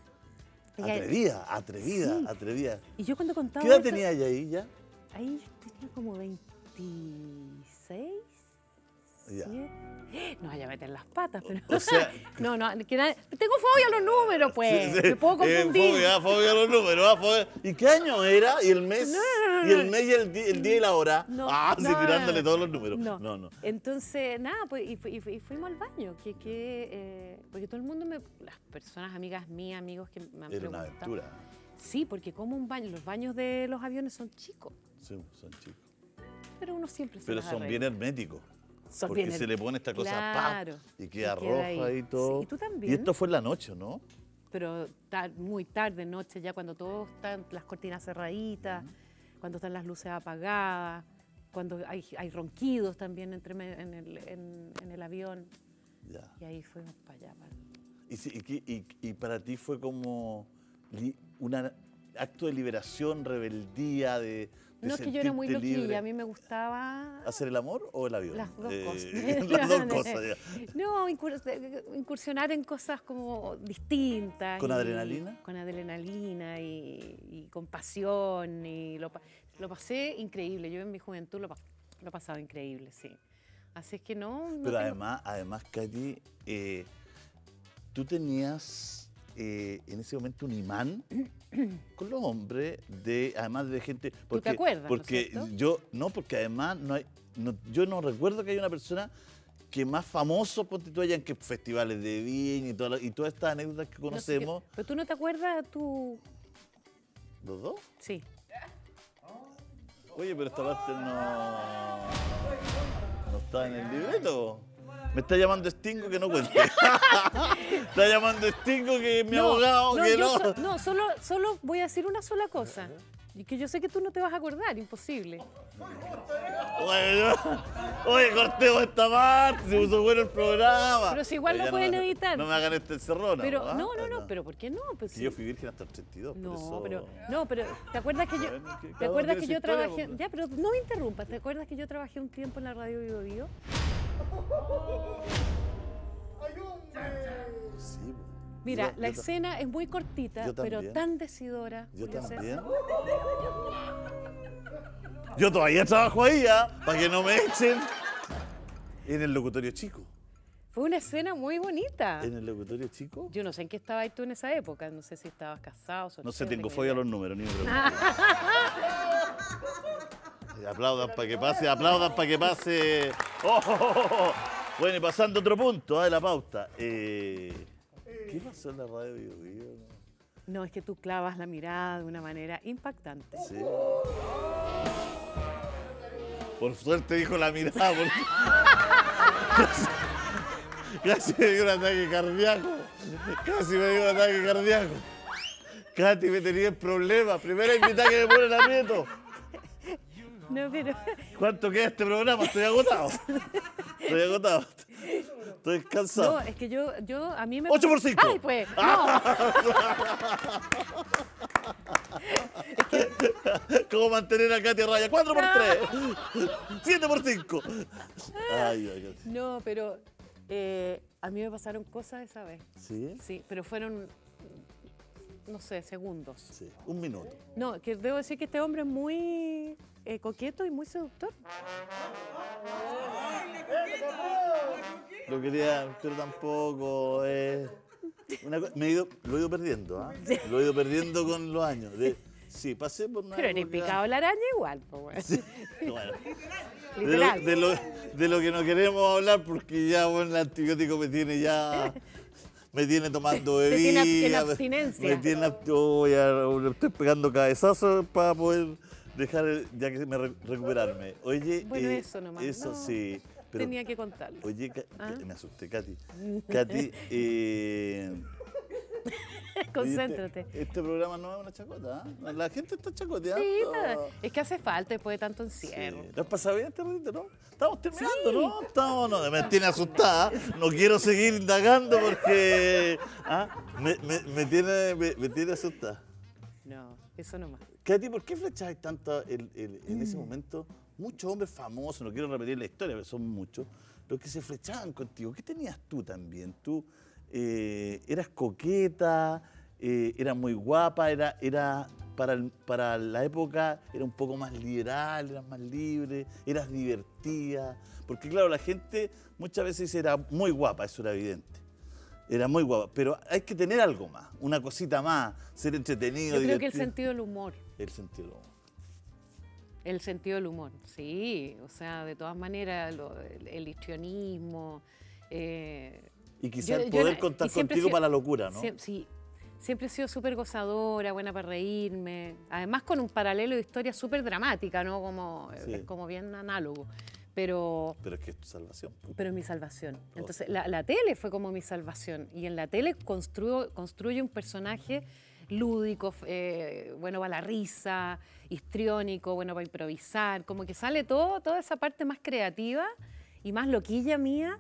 atrevida. Y yo cuando contaba ¿Qué edad esto- tenía ella ahí ya? Ahí tenía como 26, Ya. 7. No vaya a meter las patas, pero... O sea... no, tengo fobia a los números, pues. Sí, sí. Me puedo confundir. Fobia a los números. Fobia. ¿Y qué año era? ¿Y el mes? No. ¿Y el mes y el día y la hora? No, sí, no, tirándole no. todos los números. No. No. Entonces, nada, pues, y fuimos al baño. Porque todo el mundo, las personas, amigas mías, amigos que me han Era una preguntado. aventura. Sí, porque como un baño, los baños de los aviones son chicos, Sí, son chicos. pero uno siempre se Pero las son arregla. bien herméticos. Son Porque bien se le pone esta cosa, claro, y queda y queda roja ahí. y todo. Sí, y tú también. Y esto fue en la noche, ¿no? Pero muy tarde, noche, ya cuando todo están las cortinas cerraditas, cuando están las luces apagadas, cuando hay ronquidos también en el avión. Ya. Y ahí fuimos para allá. Y para ti fue como un acto de liberación, rebeldía, de No, es que yo era muy sentirte loquilla, libre. a mí me gustaba... ¿Hacer el amor o el avión? Las dos cosas. Las dos cosas, ya. No, incursionar en cosas como distintas. ¿Con adrenalina? Con adrenalina y con pasión. Y lo pasé increíble. Yo en mi juventud lo he pasado increíble, sí. Así es que no... Pero además, Katy, tú tenías en ese momento un imán con los hombres, además de gente... ¿Tú te acuerdas, Porque no es cierto? porque además yo no recuerdo que haya una persona que más famoso, ponte tú allá en que festivales de vino y todas estas anécdotas que No sé conocemos. pero tú no te acuerdas, tú... ¿Los dos? Sí. Oye, pero esta parte no está en el libreto. Me está llamando Stingo que no cuente. Está llamando Stingo que es mi abogado, que no. Solo voy a decir una sola cosa. Y que yo sé que tú no te vas a acordar, imposible. Oye, cortemos esta parte, se puso bueno el programa. Pero si igual Ya lo pueden editar. No me hagan este encerrona. Pero, ¿ah? no, pero ¿por qué no? Pues, Si yo fui virgen hasta el 32, por eso... pero ¿te acuerdas que yo, Bueno, que cada ¿te uno acuerdas tiene que su yo historia, trabajé? pues. Ya, pero no me interrumpas. ¿Te acuerdas que yo trabajé un tiempo en la radio Bio Bio? Sí, pues. Mira, Yo- la yo ta- escena es muy cortita, yo pero también. tan decidora. Yo Julio César. también. Yo todavía trabajo ahí, para que no me echen. En el locutorio chico. Fue una escena muy bonita. En el locutorio chico. Yo no sé en qué estabas tú en esa época. No sé si estabas casado, soltero. No sé, tengo ni fobia a idea. los números, ni me pregunto. Aplaudan para que pase, aplaudan para que pase. Oh. Bueno, y pasando a otro punto de la pauta. ¿Qué pasó en la radio Bio Bio? No, es que tú clavas la mirada de una manera impactante. Sí. Por suerte dijo la mirada, porque casi me dio un ataque cardíaco. Casi me dio un ataque cardíaco. Katy, me tenía en problemas. Primera invitada que me pone en aprieto. No, pero... ¿Cuánto queda este programa? Estoy agotado. Estoy agotado. Estoy cansado. No, es que yo a mí me... 8 por 5. ¡Ay, pues! No. ¿Cómo mantener a Katy a raya? 4 por 3. 7 por 5. Ay, ay, Katy. No, pero a mí me pasaron cosas esa vez. ¿Sí? Sí, pero fueron, no sé, segundos. Sí. Un minuto. No, que debo decir que este hombre es muy coqueto y muy seductor. Lo quería, pero tampoco. Lo he ido perdiendo, ¿ah? Sí. Lo he ido perdiendo con los años. Sí, pasé por una Pero eres época- picado la araña igual, pues, Bueno, literal. de lo que no queremos hablar porque ya, bueno, el antibiótico me tiene tomando Te bebida. tiene en abstinencia. Me tiene le estoy pegando cabezazos para poder dejar, ya que recuperarme. Oye, Bueno, eso nomás, Eso no. sí. Pero, Tenía que contarlo. oye, ¿Ah? me asusté, Katy. Katy, Concéntrate. Este programa no es una chacota, ¿ah? La gente está chacoteando. Sí, es que hace falta después de tanto Sí. encierro. ¿Lo has pasado bien este ratito, no? Estamos terminando, Sí. ¿no? No, me tiene asustada. No quiero seguir indagando porque me tiene asustada. No, eso nomás. Katy, ¿por qué flecháis tanto en ese momento? Muchos hombres famosos, no quiero repetir la historia, pero son muchos, los que se flechaban contigo. ¿Qué tenías tú también? ¿Tú eras coqueta, eras muy guapa, para la época era un poco más liberal, eras más libre, eras divertida. Porque claro, la gente muchas veces era muy guapa, eso era evidente. Era muy guapa, pero hay que tener algo más, una cosita más, ser entretenido, Yo creo divertido. que el sentido del humor. El sentido del humor. El sentido del humor, sí. O sea, de todas maneras, el histrionismo. Y quizás yo poder y contar siempre he contigo sido- para la locura, ¿no? Sí, siempre he sido súper gozadora, buena para reírme. Además con un paralelo de historia súper dramática, ¿no? Como, Sí. es como bien análogo. Pero Pero es que es tu salvación. es mi salvación. Entonces, la tele fue como mi salvación. Y en la tele construye un personaje lúdico, bueno para la risa, histriónico, bueno para improvisar. Como que sale toda esa parte más creativa y más loquilla mía,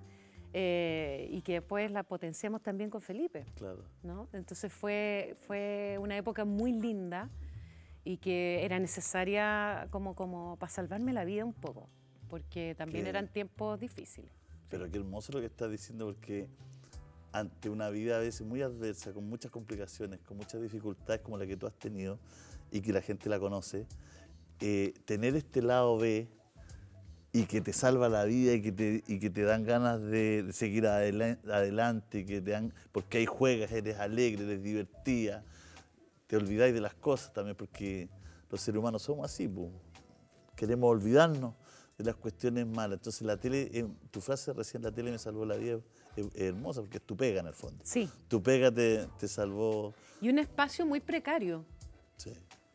y que después la potenciamos también con Felipe, Claro. ¿no? Entonces fue una época muy linda y que era necesaria como para salvarme la vida un poco, porque también Que- eran tiempos difíciles. Pero qué hermoso lo que estás diciendo, porque ante una vida a veces muy adversa, con muchas complicaciones, con muchas dificultades como la que tú has tenido y que la gente la conoce, tener este lado B y que te salva la vida y que te dan ganas de seguir adelante, y que te dan, porque ahí juegas, eres alegre, eres divertida, te olvidáis de las cosas también, porque los seres humanos somos así, pues. Queremos olvidarnos de las cuestiones malas. Entonces la tele, tu frase recién, la tele me salvó la vida, es hermosa porque es tu pega en el fondo. Sí, Tu pega te salvó. y un espacio muy precario, Sí.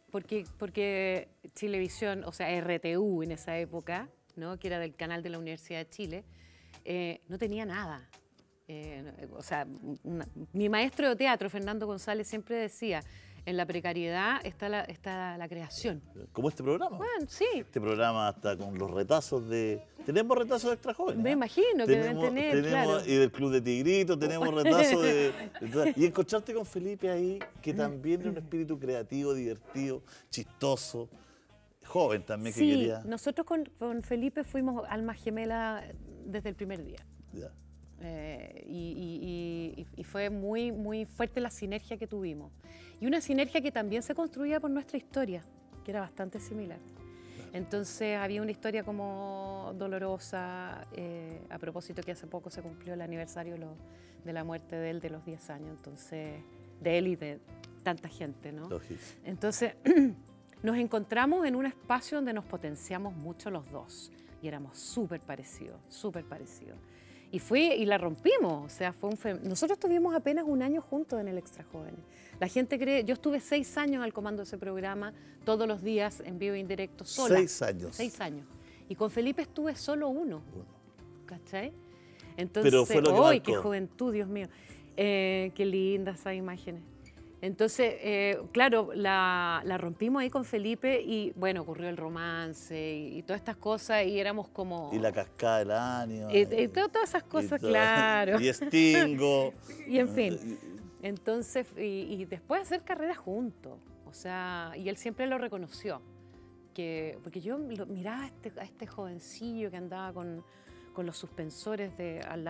porque Chilevisión, o sea, RTU en esa época, ¿no? Que era del canal de la Universidad de Chile, no tenía nada. O sea, mi maestro de teatro, Fernando González, siempre decía, en la precariedad está la creación. Como este programa. Bueno, sí, Este programa hasta con los retazos de... Tenemos retazos de extra jóvenes. me ¿ah? imagino que deben tener, claro. Y del Club de Tigritos, tenemos retazos y encontrarte con Felipe ahí, que también era un espíritu creativo, divertido, chistoso, joven también que Sí, quería... nosotros con Felipe fuimos almas gemelas desde el primer día. Ya. Y fue muy, muy fuerte la sinergia que tuvimos. Y una sinergia que también se construía por nuestra historia, que era bastante similar. Entonces había una historia como dolorosa, a propósito que hace poco se cumplió el aniversario de la muerte de él, de los 10 años, entonces, de él y de tanta gente, ¿no? Lógico. Entonces nos encontramos en un espacio donde nos potenciamos mucho los dos y éramos súper parecidos, súper parecidos. Y la rompimos, o sea, nosotros estuvimos apenas un año juntos en el Extra Jóvenes. La gente cree, yo estuve 6 años al comando de ese programa, todos los días en vivo e indirecto, sola. 6 años. 6 años. Y con Felipe estuve solo uno, ¿cachai? Entonces, Pero fue lo que ¡ay, qué marcó! juventud, Dios mío! Qué lindas esas imágenes. Entonces, claro, la rompimos ahí con Felipe y, bueno, ocurrió el romance y todas estas cosas y éramos como... Y la cascada del año. y todas esas cosas, Y claro. Stingo. Y en fin. Entonces, y después hacer carrera juntos. O sea, y él siempre lo reconoció. Porque yo miraba a este jovencillo que andaba con los suspensores al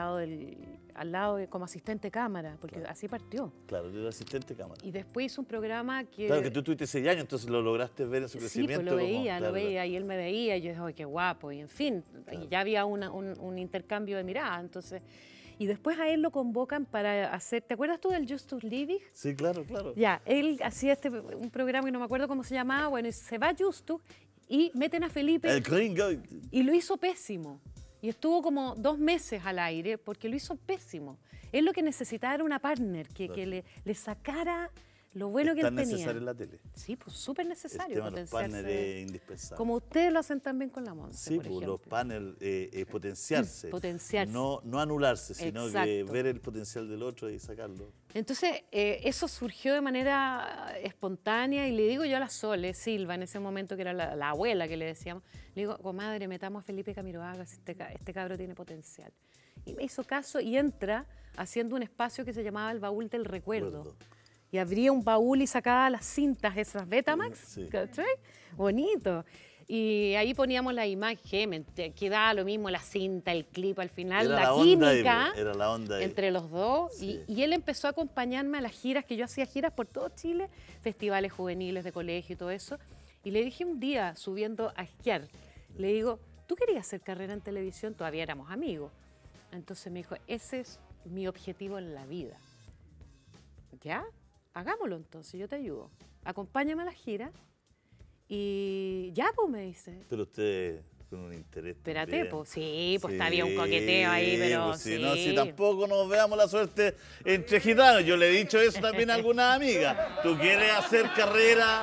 lado como asistente de cámara, porque Claro. así partió. Claro, yo era asistente de cámara. Y después hizo un programa que... Claro, que tú tuviste 6 años, entonces lo lograste ver en su Sí, crecimiento. pues lo como- veía, claro, y él me veía, y yo dije, ¡ay, qué guapo! Y en fin, Claro. y ya había un intercambio de miradas, entonces... Y después a él lo convocan para hacer... ¿Te acuerdas tú del Justus Liebig? Sí, claro, claro. Ya, él hacía un programa y no me acuerdo cómo se llamaba, bueno, y se va Justus y meten a Felipe El gringo. y lo hizo pésimo. Y estuvo como 2 meses al aire porque lo hizo pésimo. Él lo que necesitaba era una partner que le sacara lo bueno que Tan él tenía. necesario en la tele. Sí, pues súper El necesario tema de los potenciarse. paneles es indispensable. Como ustedes lo hacen también con la Monse, Sí, por pues, ejemplo. los paneles, potenciarse. Potenciarse. No anularse, sino que Exacto. ver el potencial del otro y sacarlo. Entonces, eso surgió de manera espontánea y le digo yo a la Sole Silva, en ese momento que era la abuela que le decíamos, le digo, comadre, metamos a Felipe Camiroaga, este cabro tiene potencial. Y me hizo caso y entra haciendo un espacio que se llamaba el baúl del recuerdo. Y abría un baúl y sacaba las cintas, esas Betamax, Sí. ¿cachai? Bonito. Y ahí poníamos la imagen, quedaba lo mismo, la cinta, el clip, al final, Era la onda química ahí, era la onda ahí. entre los dos. Sí. Y él empezó a acompañarme a las giras, que yo hacía giras por todo Chile, festivales juveniles de colegio y todo eso. Y le dije un día, subiendo a esquiar, le digo, ¿tú querías hacer carrera en televisión? Todavía éramos amigos. Entonces me dijo, ese es mi objetivo en la vida. ¿Ya? Hagámoslo entonces, yo te ayudo. Acompáñame a la gira y ya, pues, me dice. Pero usted con un interés. Espérate, también. pues sí, pues Sí, había un coqueteo ahí, pero pues sí, sí. no, si tampoco nos veamos la suerte entre gitanos. Yo le he dicho eso también a algunas amigas. Tú quieres hacer carrera.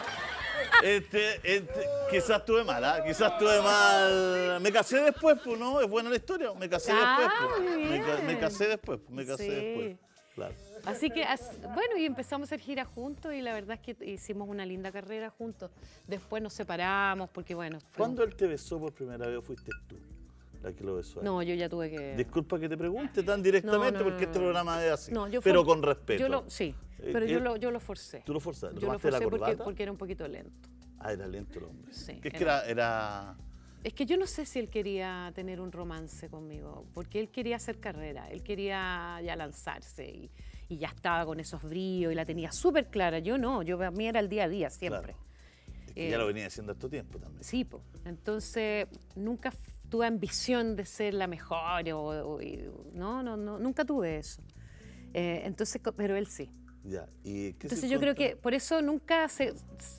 Quizás estuve mal, ¿ah? Quizás estuve mal. Me casé después, pues, ¿no? Es buena la historia. Me casé después, pues. Muy bien. Me casé después, pues. Me casé Sí. después. Claro. Así que, bueno, y empezamos a hacer giras juntos y la verdad es que hicimos una linda carrera juntos. Después nos separamos porque, bueno... ¿Cuándo él te besó por primera vez o fuiste tú la que lo besó? No, yo ya tuve que... Disculpa que te pregunte tan directamente No, porque este programa es así. No, yo pero for- con respeto. Sí, pero yo lo forcé. ¿Tú lo forzaste? Yo lo ¿Tomaste la forcé corbata? porque era un poquito lento. Ah, era lento el hombre. Sí, Que es que era... Es que yo no sé si él quería tener un romance conmigo, porque él quería hacer carrera, él quería ya lanzarse y ya estaba con esos bríos y la tenía súper clara. Yo no, para mí era el día a día siempre. Claro. Es que ya lo venía haciendo estos tiempo también. Sí, pues. Entonces nunca tuve ambición de ser la mejor no, nunca tuve eso. Entonces, pero él sí. Ya. ¿Y qué Entonces yo creo que por eso nunca se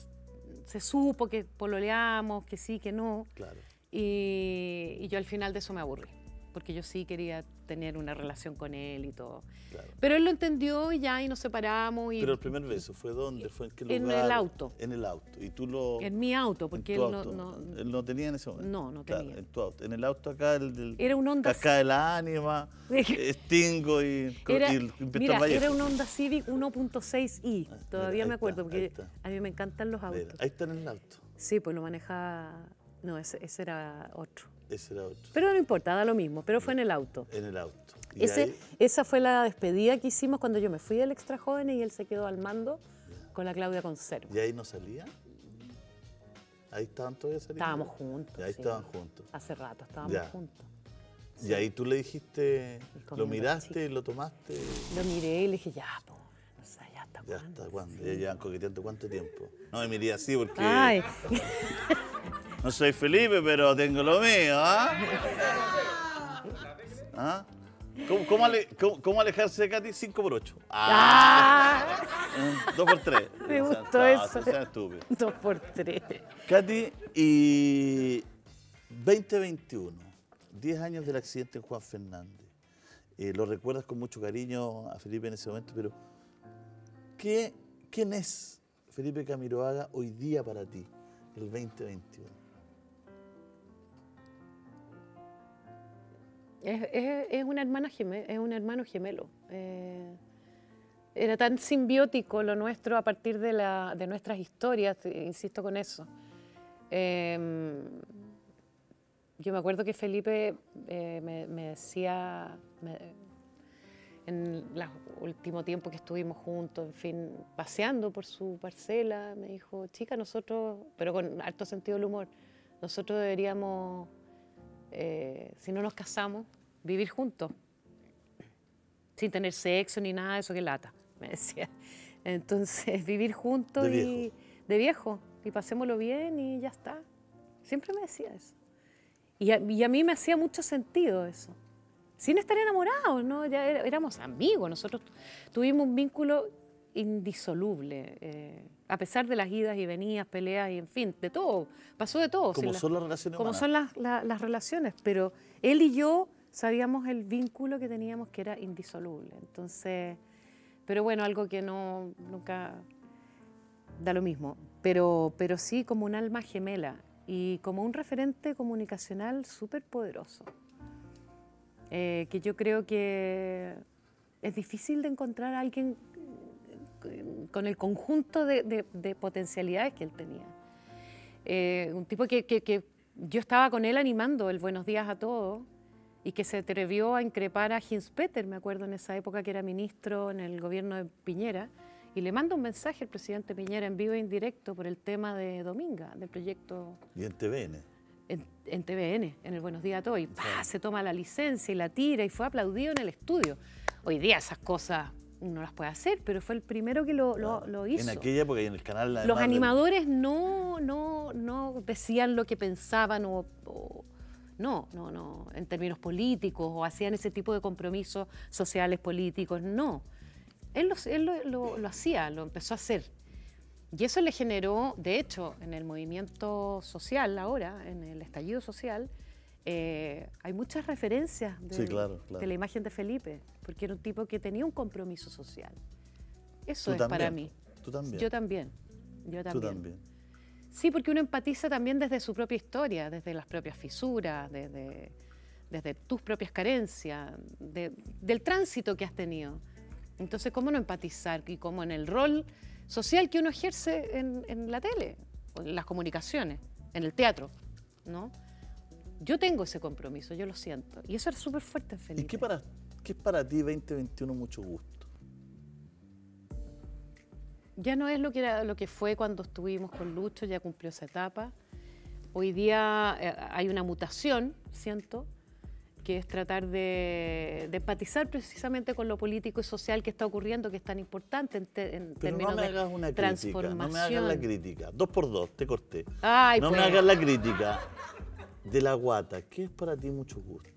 supo que pololeamos, que sí, que no. Claro. Y yo al final de eso me aburrí, porque yo sí quería tener una relación con él y todo. Claro. Pero él lo entendió y ya, y nos separamos. Pero el primer beso, ¿fue dónde? ¿Fue en qué lugar? En el auto. En el auto. ¿Y tú lo...? En mi auto, porque en tu él auto. Él no tenía en ese momento. No Claro, tenía. en tu auto. En el auto acá, el del... Era un Honda Cascada de la Ánima, Stingo y el Inspector Mira, Vallejo. era un Honda Civic 1.6i. Todavía mira, ahí me acuerdo, está, ahí porque está. a mí me encantan los autos. Mira, ahí está en el auto. Sí, pues lo manejaba... No, ese era otro. Ese era otro. Pero no importa, da lo mismo, pero fue en el auto. En el auto. Y ahí- Esa fue la despedida que hicimos cuando yo me fui del Extra Jóvenes y él se quedó al mando con la Claudia Conserva. ¿Y ahí no salía? ¿Ahí estaban todavía saliendo? Estábamos juntos. Y ahí sí. estaban juntos. Hace rato estábamos Ya. juntos. Y ahí tú le dijiste, Y con lo mi miraste chica. y lo tomaste. Lo miré y le dije, ya, po, o sea, ya hasta Ya cuándo. está, ¿cuándo? Sí. Ya llevan coqueteando cuánto tiempo. No me miré así porque Ay, no soy Felipe, pero tengo lo mío, ¿ah? ¿Ah? ¿Cómo alejarse de Katy? 5 por 8. ah, 2 por 3. Me gustó eso. Sean estúpidos. 2x3. Katy, y 2021, 10 años del accidente en Juan Fernández. Lo recuerdas con mucho cariño a Felipe en ese momento, pero ¿quién es Felipe Camiroaga hoy día para ti, el 2021? Es una hermana es un hermano gemelo. Era tan simbiótico lo nuestro a partir de nuestras historias, insisto con eso. Yo me acuerdo que Felipe me decía, en el último tiempo que estuvimos juntos, en fin, paseando por su parcela, me dijo, chica, nosotros, pero con harto sentido del humor, nosotros deberíamos, si no nos casamos, vivir juntos, sin tener sexo ni nada de eso, que lata, me decía. Entonces, vivir juntos de viejo, y pasémoslo bien y ya está. Siempre me decía eso. Y a mí me hacía mucho sentido eso. Sin estar enamorados, ¿no? Ya éramos amigos, nosotros tuvimos un vínculo indisoluble, a pesar de las idas y venidas, peleas y en fin, de todo, pasó de todo. Como son las relaciones Como humanas. son las relaciones, pero él y yo sabíamos el vínculo que teníamos que era indisoluble. Entonces, pero bueno, algo que nunca da lo mismo, pero sí como un alma gemela y como un referente comunicacional súper poderoso. Que yo creo que es difícil de encontrar a alguien con el conjunto de potencialidades que él tenía. Un tipo que yo estaba con él animando el Buenos Días a Todos y que se atrevió a increpar a Heinz Peter, me acuerdo en esa época que era ministro en el gobierno de Piñera, Y le mando un mensaje al presidente Piñera en vivo e indirecto por el tema de Dominga, del proyecto Y en TVN. en TVN, en el Buenos Días a Todos. Y ¡pah! Se toma la licencia y la tira y fue aplaudido en el estudio. Hoy día esas cosas uno no las puede hacer, pero fue el primero que lo hizo. En aquella época y en el canal... Los además, animadores no decían lo que pensaban no, en términos políticos o hacían ese tipo de compromisos sociales, políticos, no. Él lo hacía, lo empezó a hacer. Y eso le generó, de hecho, en el movimiento social ahora, en el estallido social, hay muchas referencias Sí, claro. de la imagen de Felipe, porque era un tipo que tenía un compromiso social. Eso Tú es también, para mí. Tú también. Yo también. Tú también. Sí, porque uno empatiza también desde su propia historia, desde las propias fisuras, desde tus propias carencias, del tránsito que has tenido. Entonces, ¿cómo no empatizar? Y cómo en el rol social que uno ejerce en la tele, en las comunicaciones, en el teatro, ¿no? Yo tengo ese compromiso, yo lo siento. Y eso es súper fuerte en Felipe. ¿Y qué es para ti 2021 mucho gusto? Ya no es lo que fue cuando estuvimos con Lucho, ya cumplió esa etapa. Hoy día hay una mutación, siento, que es tratar de empatizar precisamente con lo político y social que está ocurriendo, que es tan importante en términos de transformación. No me hagas la crítica. 2 por 2, te corté. Ay, no pues. me hagas la crítica de la guata. ¿Qué es para ti mucho gusto?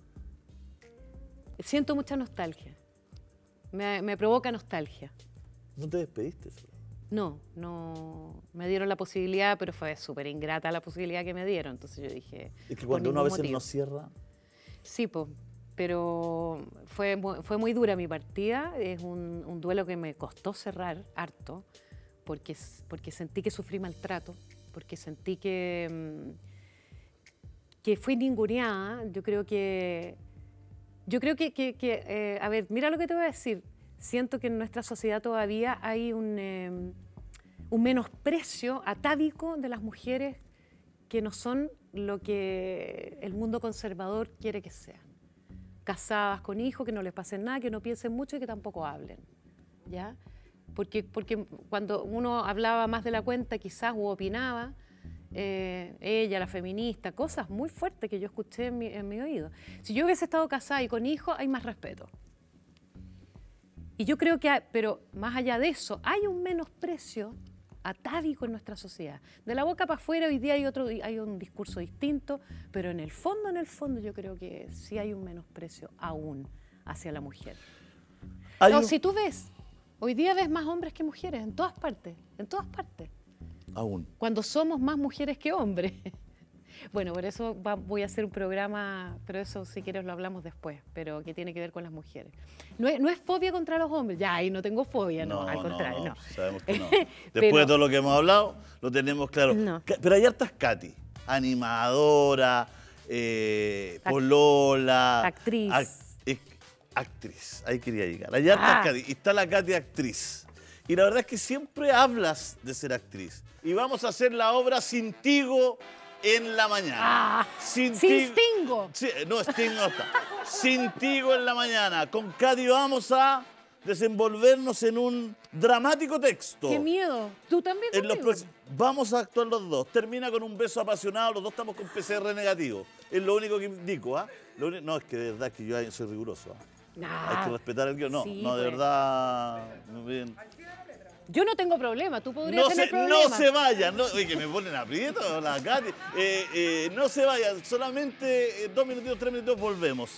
Siento mucha nostalgia. Me provoca nostalgia. ¿No te despediste? No, me dieron la posibilidad, pero fue súper ingrata la posibilidad que me dieron. Entonces yo dije... Es que cuando uno a veces no cierra... Sí, pero fue muy dura mi partida. Es un duelo que me costó cerrar harto, porque sentí que sufrí maltrato, porque sentí que fui ninguneada. Yo creo que a ver, mira lo que te voy a decir. Siento que en nuestra sociedad todavía hay un menosprecio atávico de las mujeres que no son lo que el mundo conservador quiere que sean. Casadas con hijos, que no les pasen nada, que no piensen mucho y que tampoco hablen, ¿ya? Porque cuando uno hablaba más de la cuenta quizás o opinaba, ella, la feminista, cosas muy fuertes que yo escuché en mi oído. Si yo hubiese estado casada y con hijos, hay más respeto. Y yo creo que, pero más allá de eso, hay un menosprecio atávico en nuestra sociedad. De la boca para afuera hoy día hay un discurso distinto, pero en el fondo yo creo que sí hay un menosprecio aún hacia la mujer. Si tú ves, hoy día ves más hombres que mujeres, en todas partes. Aún. Cuando somos más mujeres que hombres. Bueno, por eso voy a hacer un programa, pero eso si quieres lo hablamos después, pero que tiene que ver con las mujeres. No es fobia contra los hombres, ya ahí no tengo fobia, no, al contrario, no. Sabemos que no. Después de todo lo que hemos hablado, lo tenemos claro. No. Pero hay hartas Katy, animadora, polola. Actriz. Actriz, ahí quería llegar. Hay hartas Katy, y está la Katy actriz. Y la verdad es que siempre hablas de ser actriz. Y vamos a hacer la obra Sin Tigo en la mañana. Sin Stingo. Sí, no, Sting no está. Sin Tigo en la mañana. Con Katy vamos a desenvolvernos en un dramático texto. ¡Qué miedo! ¿Tú también Vamos a actuar los dos. Termina con un beso apasionado. Los dos estamos con PCR negativo. Es lo único que indico, ¿ah? No, es que de verdad que yo soy riguroso. Hay que respetar el guión. No, sí, de verdad. Muy bien. Yo no tengo problema, tú podrías tener problema. No se vayan, oye, que me ponen aprieto la Katy. No se vayan, solamente 2 minutitos, 3 minutos, volvemos.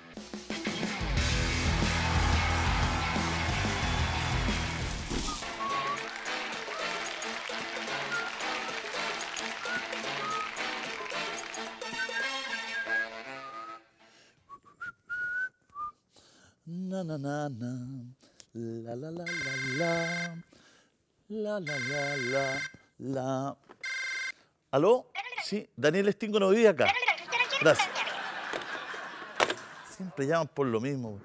Na na na na, la la la la la. La, la, la, la, la. ¿Aló? Sí, Daniel Stingo no vive acá. Gracias. Siempre llaman por lo mismo.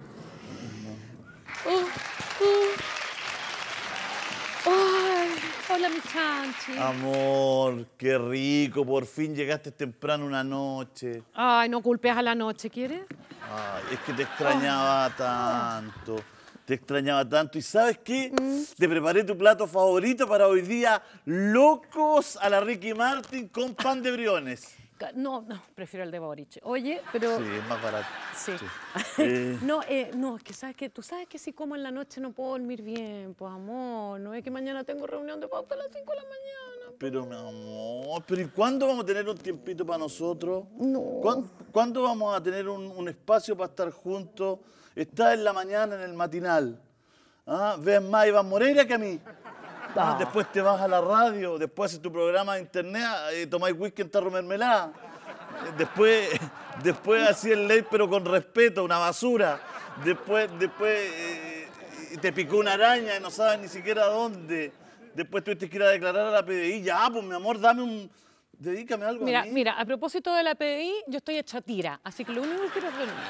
Ay, hola, mi chanchi. Amor, qué rico. Por fin llegaste temprano una noche. Ay, no culpes a la noche, ¿quieres? Ay, es que te extrañaba tanto. Te extrañaba tanto. ¿Y sabes qué? Te preparé tu plato favorito para hoy día. Locos a la Ricky Martin con pan de briones. No, prefiero el de Boric. Oye, pero... Sí, es más barato. Sí. Sí. No, es que sabes que tú sabes que si como en la noche no puedo dormir bien, pues amor, no es que mañana tengo reunión de pauta a las 5 de la mañana. Pero mi amor, ¿pero y cuándo vamos a tener un tiempito para nosotros? No. ¿Cuándo vamos a tener un espacio para estar juntos? Estás en la mañana en el matinal. ¿Ah? Ves más a Iván Moreira que a mí. Ah, después te vas a la radio, después haces tu programa de internet, tomáis whisky en tarro mermelada. Después así el late pero con respeto, una basura. Después te picó una araña y no sabes ni siquiera dónde. Después tuviste que ir a declarar a la PDI. Ya, pues mi amor, dedícame algo a mí. Mira, a propósito de la PDI, yo estoy hecha tira, así que lo único que quiero es dormir.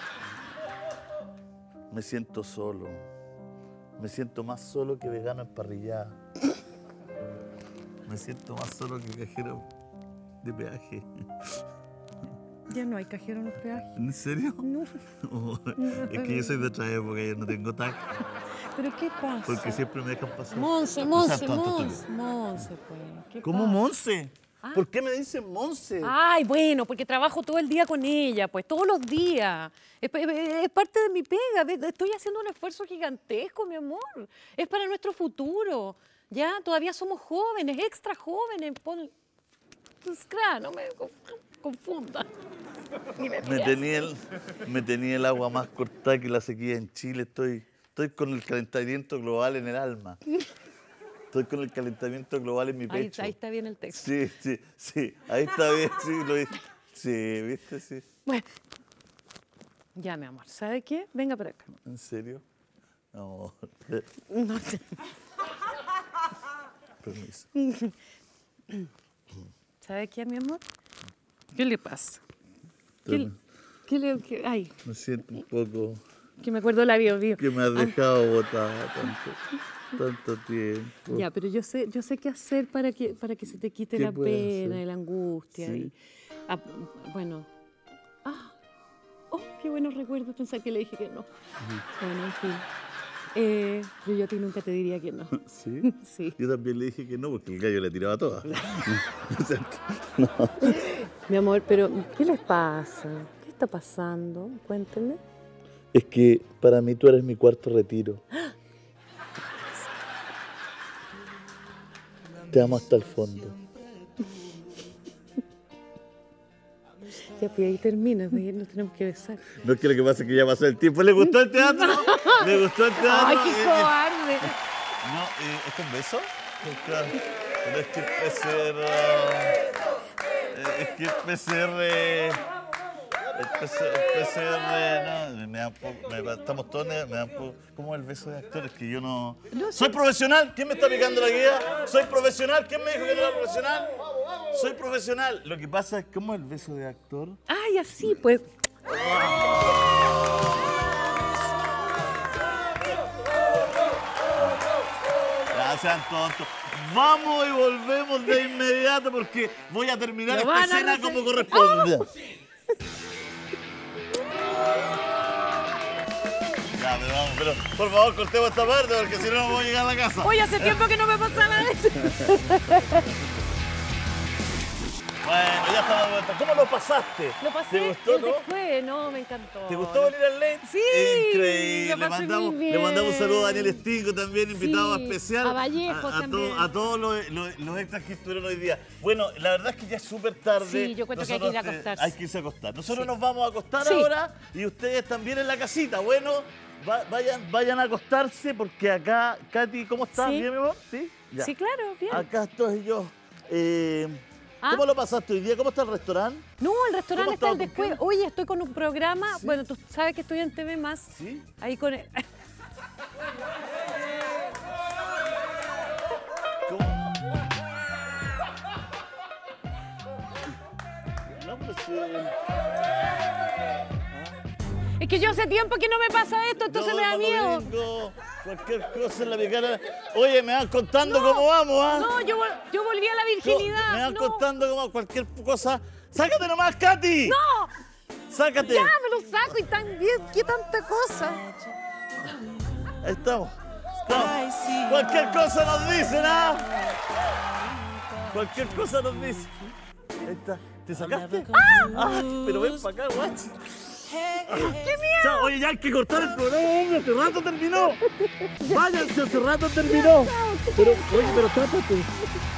Me siento solo. Me siento más solo que vegano emparrillada. Me siento más solo que cajero de peaje. Ya no hay cajero en los peajes. ¿En serio? No. Oh, es que yo soy de otra época, yo no tengo tag. ¿Pero qué pasa? Porque siempre me dejan pasar. Monse, Monse, pues. ¿Qué ¿Cómo pasa? Monse? ¿Por qué me dicen Monse? Ay, bueno, porque trabajo todo el día con ella, pues todos los días. Es parte de mi pega. Estoy haciendo un esfuerzo gigantesco, mi amor. Es para nuestro futuro. Ya, todavía somos jóvenes, extra jóvenes. No me confunda. Me tenía el agua más cortada que la sequía en Chile. Estoy con el calentamiento global en el alma. Estoy con el calentamiento global en mi pecho. Ahí está bien el texto. Sí. Ahí está bien, sí, lo viste. Sí, ¿viste? Sí. Bueno, ya, mi amor, ¿sabe qué? Venga para acá. ¿En serio? No. No sé. Permiso. ¿Sabe qué, mi amor? ¿Qué le pasa? Ay, Me siento un poco que me acuerdo la bio. que me has dejado botada tanto tiempo. Ya, pero yo sé qué hacer para que se te quite ¿Qué la puedo pena hacer? y la angustia. Sí. Bueno. Oh, qué buenos recuerdos. Pensé que le dije que no. Bueno, en fin. Pero yo a ti nunca te diría que no. ¿Sí? Sí. Yo también le dije que no, porque el gallo le tiraba todas. Mi amor, pero ¿qué les pasa? ¿Qué está pasando? Cuéntenme. Es que para mí tú eres mi cuarto retiro. Te amo hasta el fondo. Ya, pues ahí termina, pues nos tenemos que besar. No es que lo que pasa es que ya pasó el tiempo. ¿Le gustó el teatro? ¿Le gustó el teatro? ¡Ay, qué cobarde! No, ¿es con beso? Pero es que el PCR... Es que el PCR... No, me da un poco... Estamos todos... Me da un poco... ¿Cómo es el beso de actores? Que yo no... ¿Soy profesional? ¿Quién me está picando la guía? ¿Soy profesional? ¿Quién me dijo que no era profesional? Soy profesional. Lo que pasa es, ¿cómo es el beso de actor? Ay, así, pues. Sean tontos. Vamos y volvemos de inmediato porque voy a terminar esta escena como corresponde. Ya, pero vamos, pero por favor cortemos esta parte porque si no, no voy a llegar a la casa. Oye, hace tiempo que no me pasaba eso. Bueno, ya estamos de vuelta. ¿Cómo lo pasaste? Lo pasé. ¿Te gustó, no? Después, no, me encantó. ¿Te gustó venir al late? Sí. Increíble. lo pasé muy bien. Le mandamos un saludo a Daniel Estingo, también invitado Sí, especial. a Vallejo también. A todos los extras que estuvieron hoy día. Bueno, la verdad es que ya es súper tarde. Sí, yo cuento que hay que ir a acostarse. Hay que irse a acostar. Nosotros nos vamos a acostar Sí. ahora y ustedes también en la casita. Bueno, vayan a acostarse porque acá, Katy, ¿cómo estás? Sí. ¿Bien, mi amor? Sí. Ya. Sí, claro, bien. Acá estoy yo. ¿Cómo lo pasaste hoy día? ¿Cómo está el restaurante? No, el restaurante ¿Cómo está estás, después. Oye, estoy con un programa. ¿Sí? Bueno, tú sabes que estoy en TV Más. ¿Sí? Ahí con... ¿Cómo? No, pero sí. Es que yo hace tiempo que no me pasa esto, entonces me da miedo. Domingo, cualquier cosa en la picana. Oye, me van contando cómo vamos, ¿ah? No, yo volví a la virginidad. Me van no. contando cómo cualquier cosa. ¡Sácate nomás, Katy! ¡No! ¡Sácate! Ya me lo saco y tan bien, qué tanta cosa. Ahí estamos. Cualquier cosa nos dicen, ¿ah? Cualquier cosa nos dicen. Ahí está. ¿Te sacaste? ¡Ah! Pero ven para acá, guachi. ¡Qué miedo! Oye, ya hay que cortar el programa, hombre. Hace rato terminó. Váyanse, hace rato terminó. Pero, oye, pero tápate.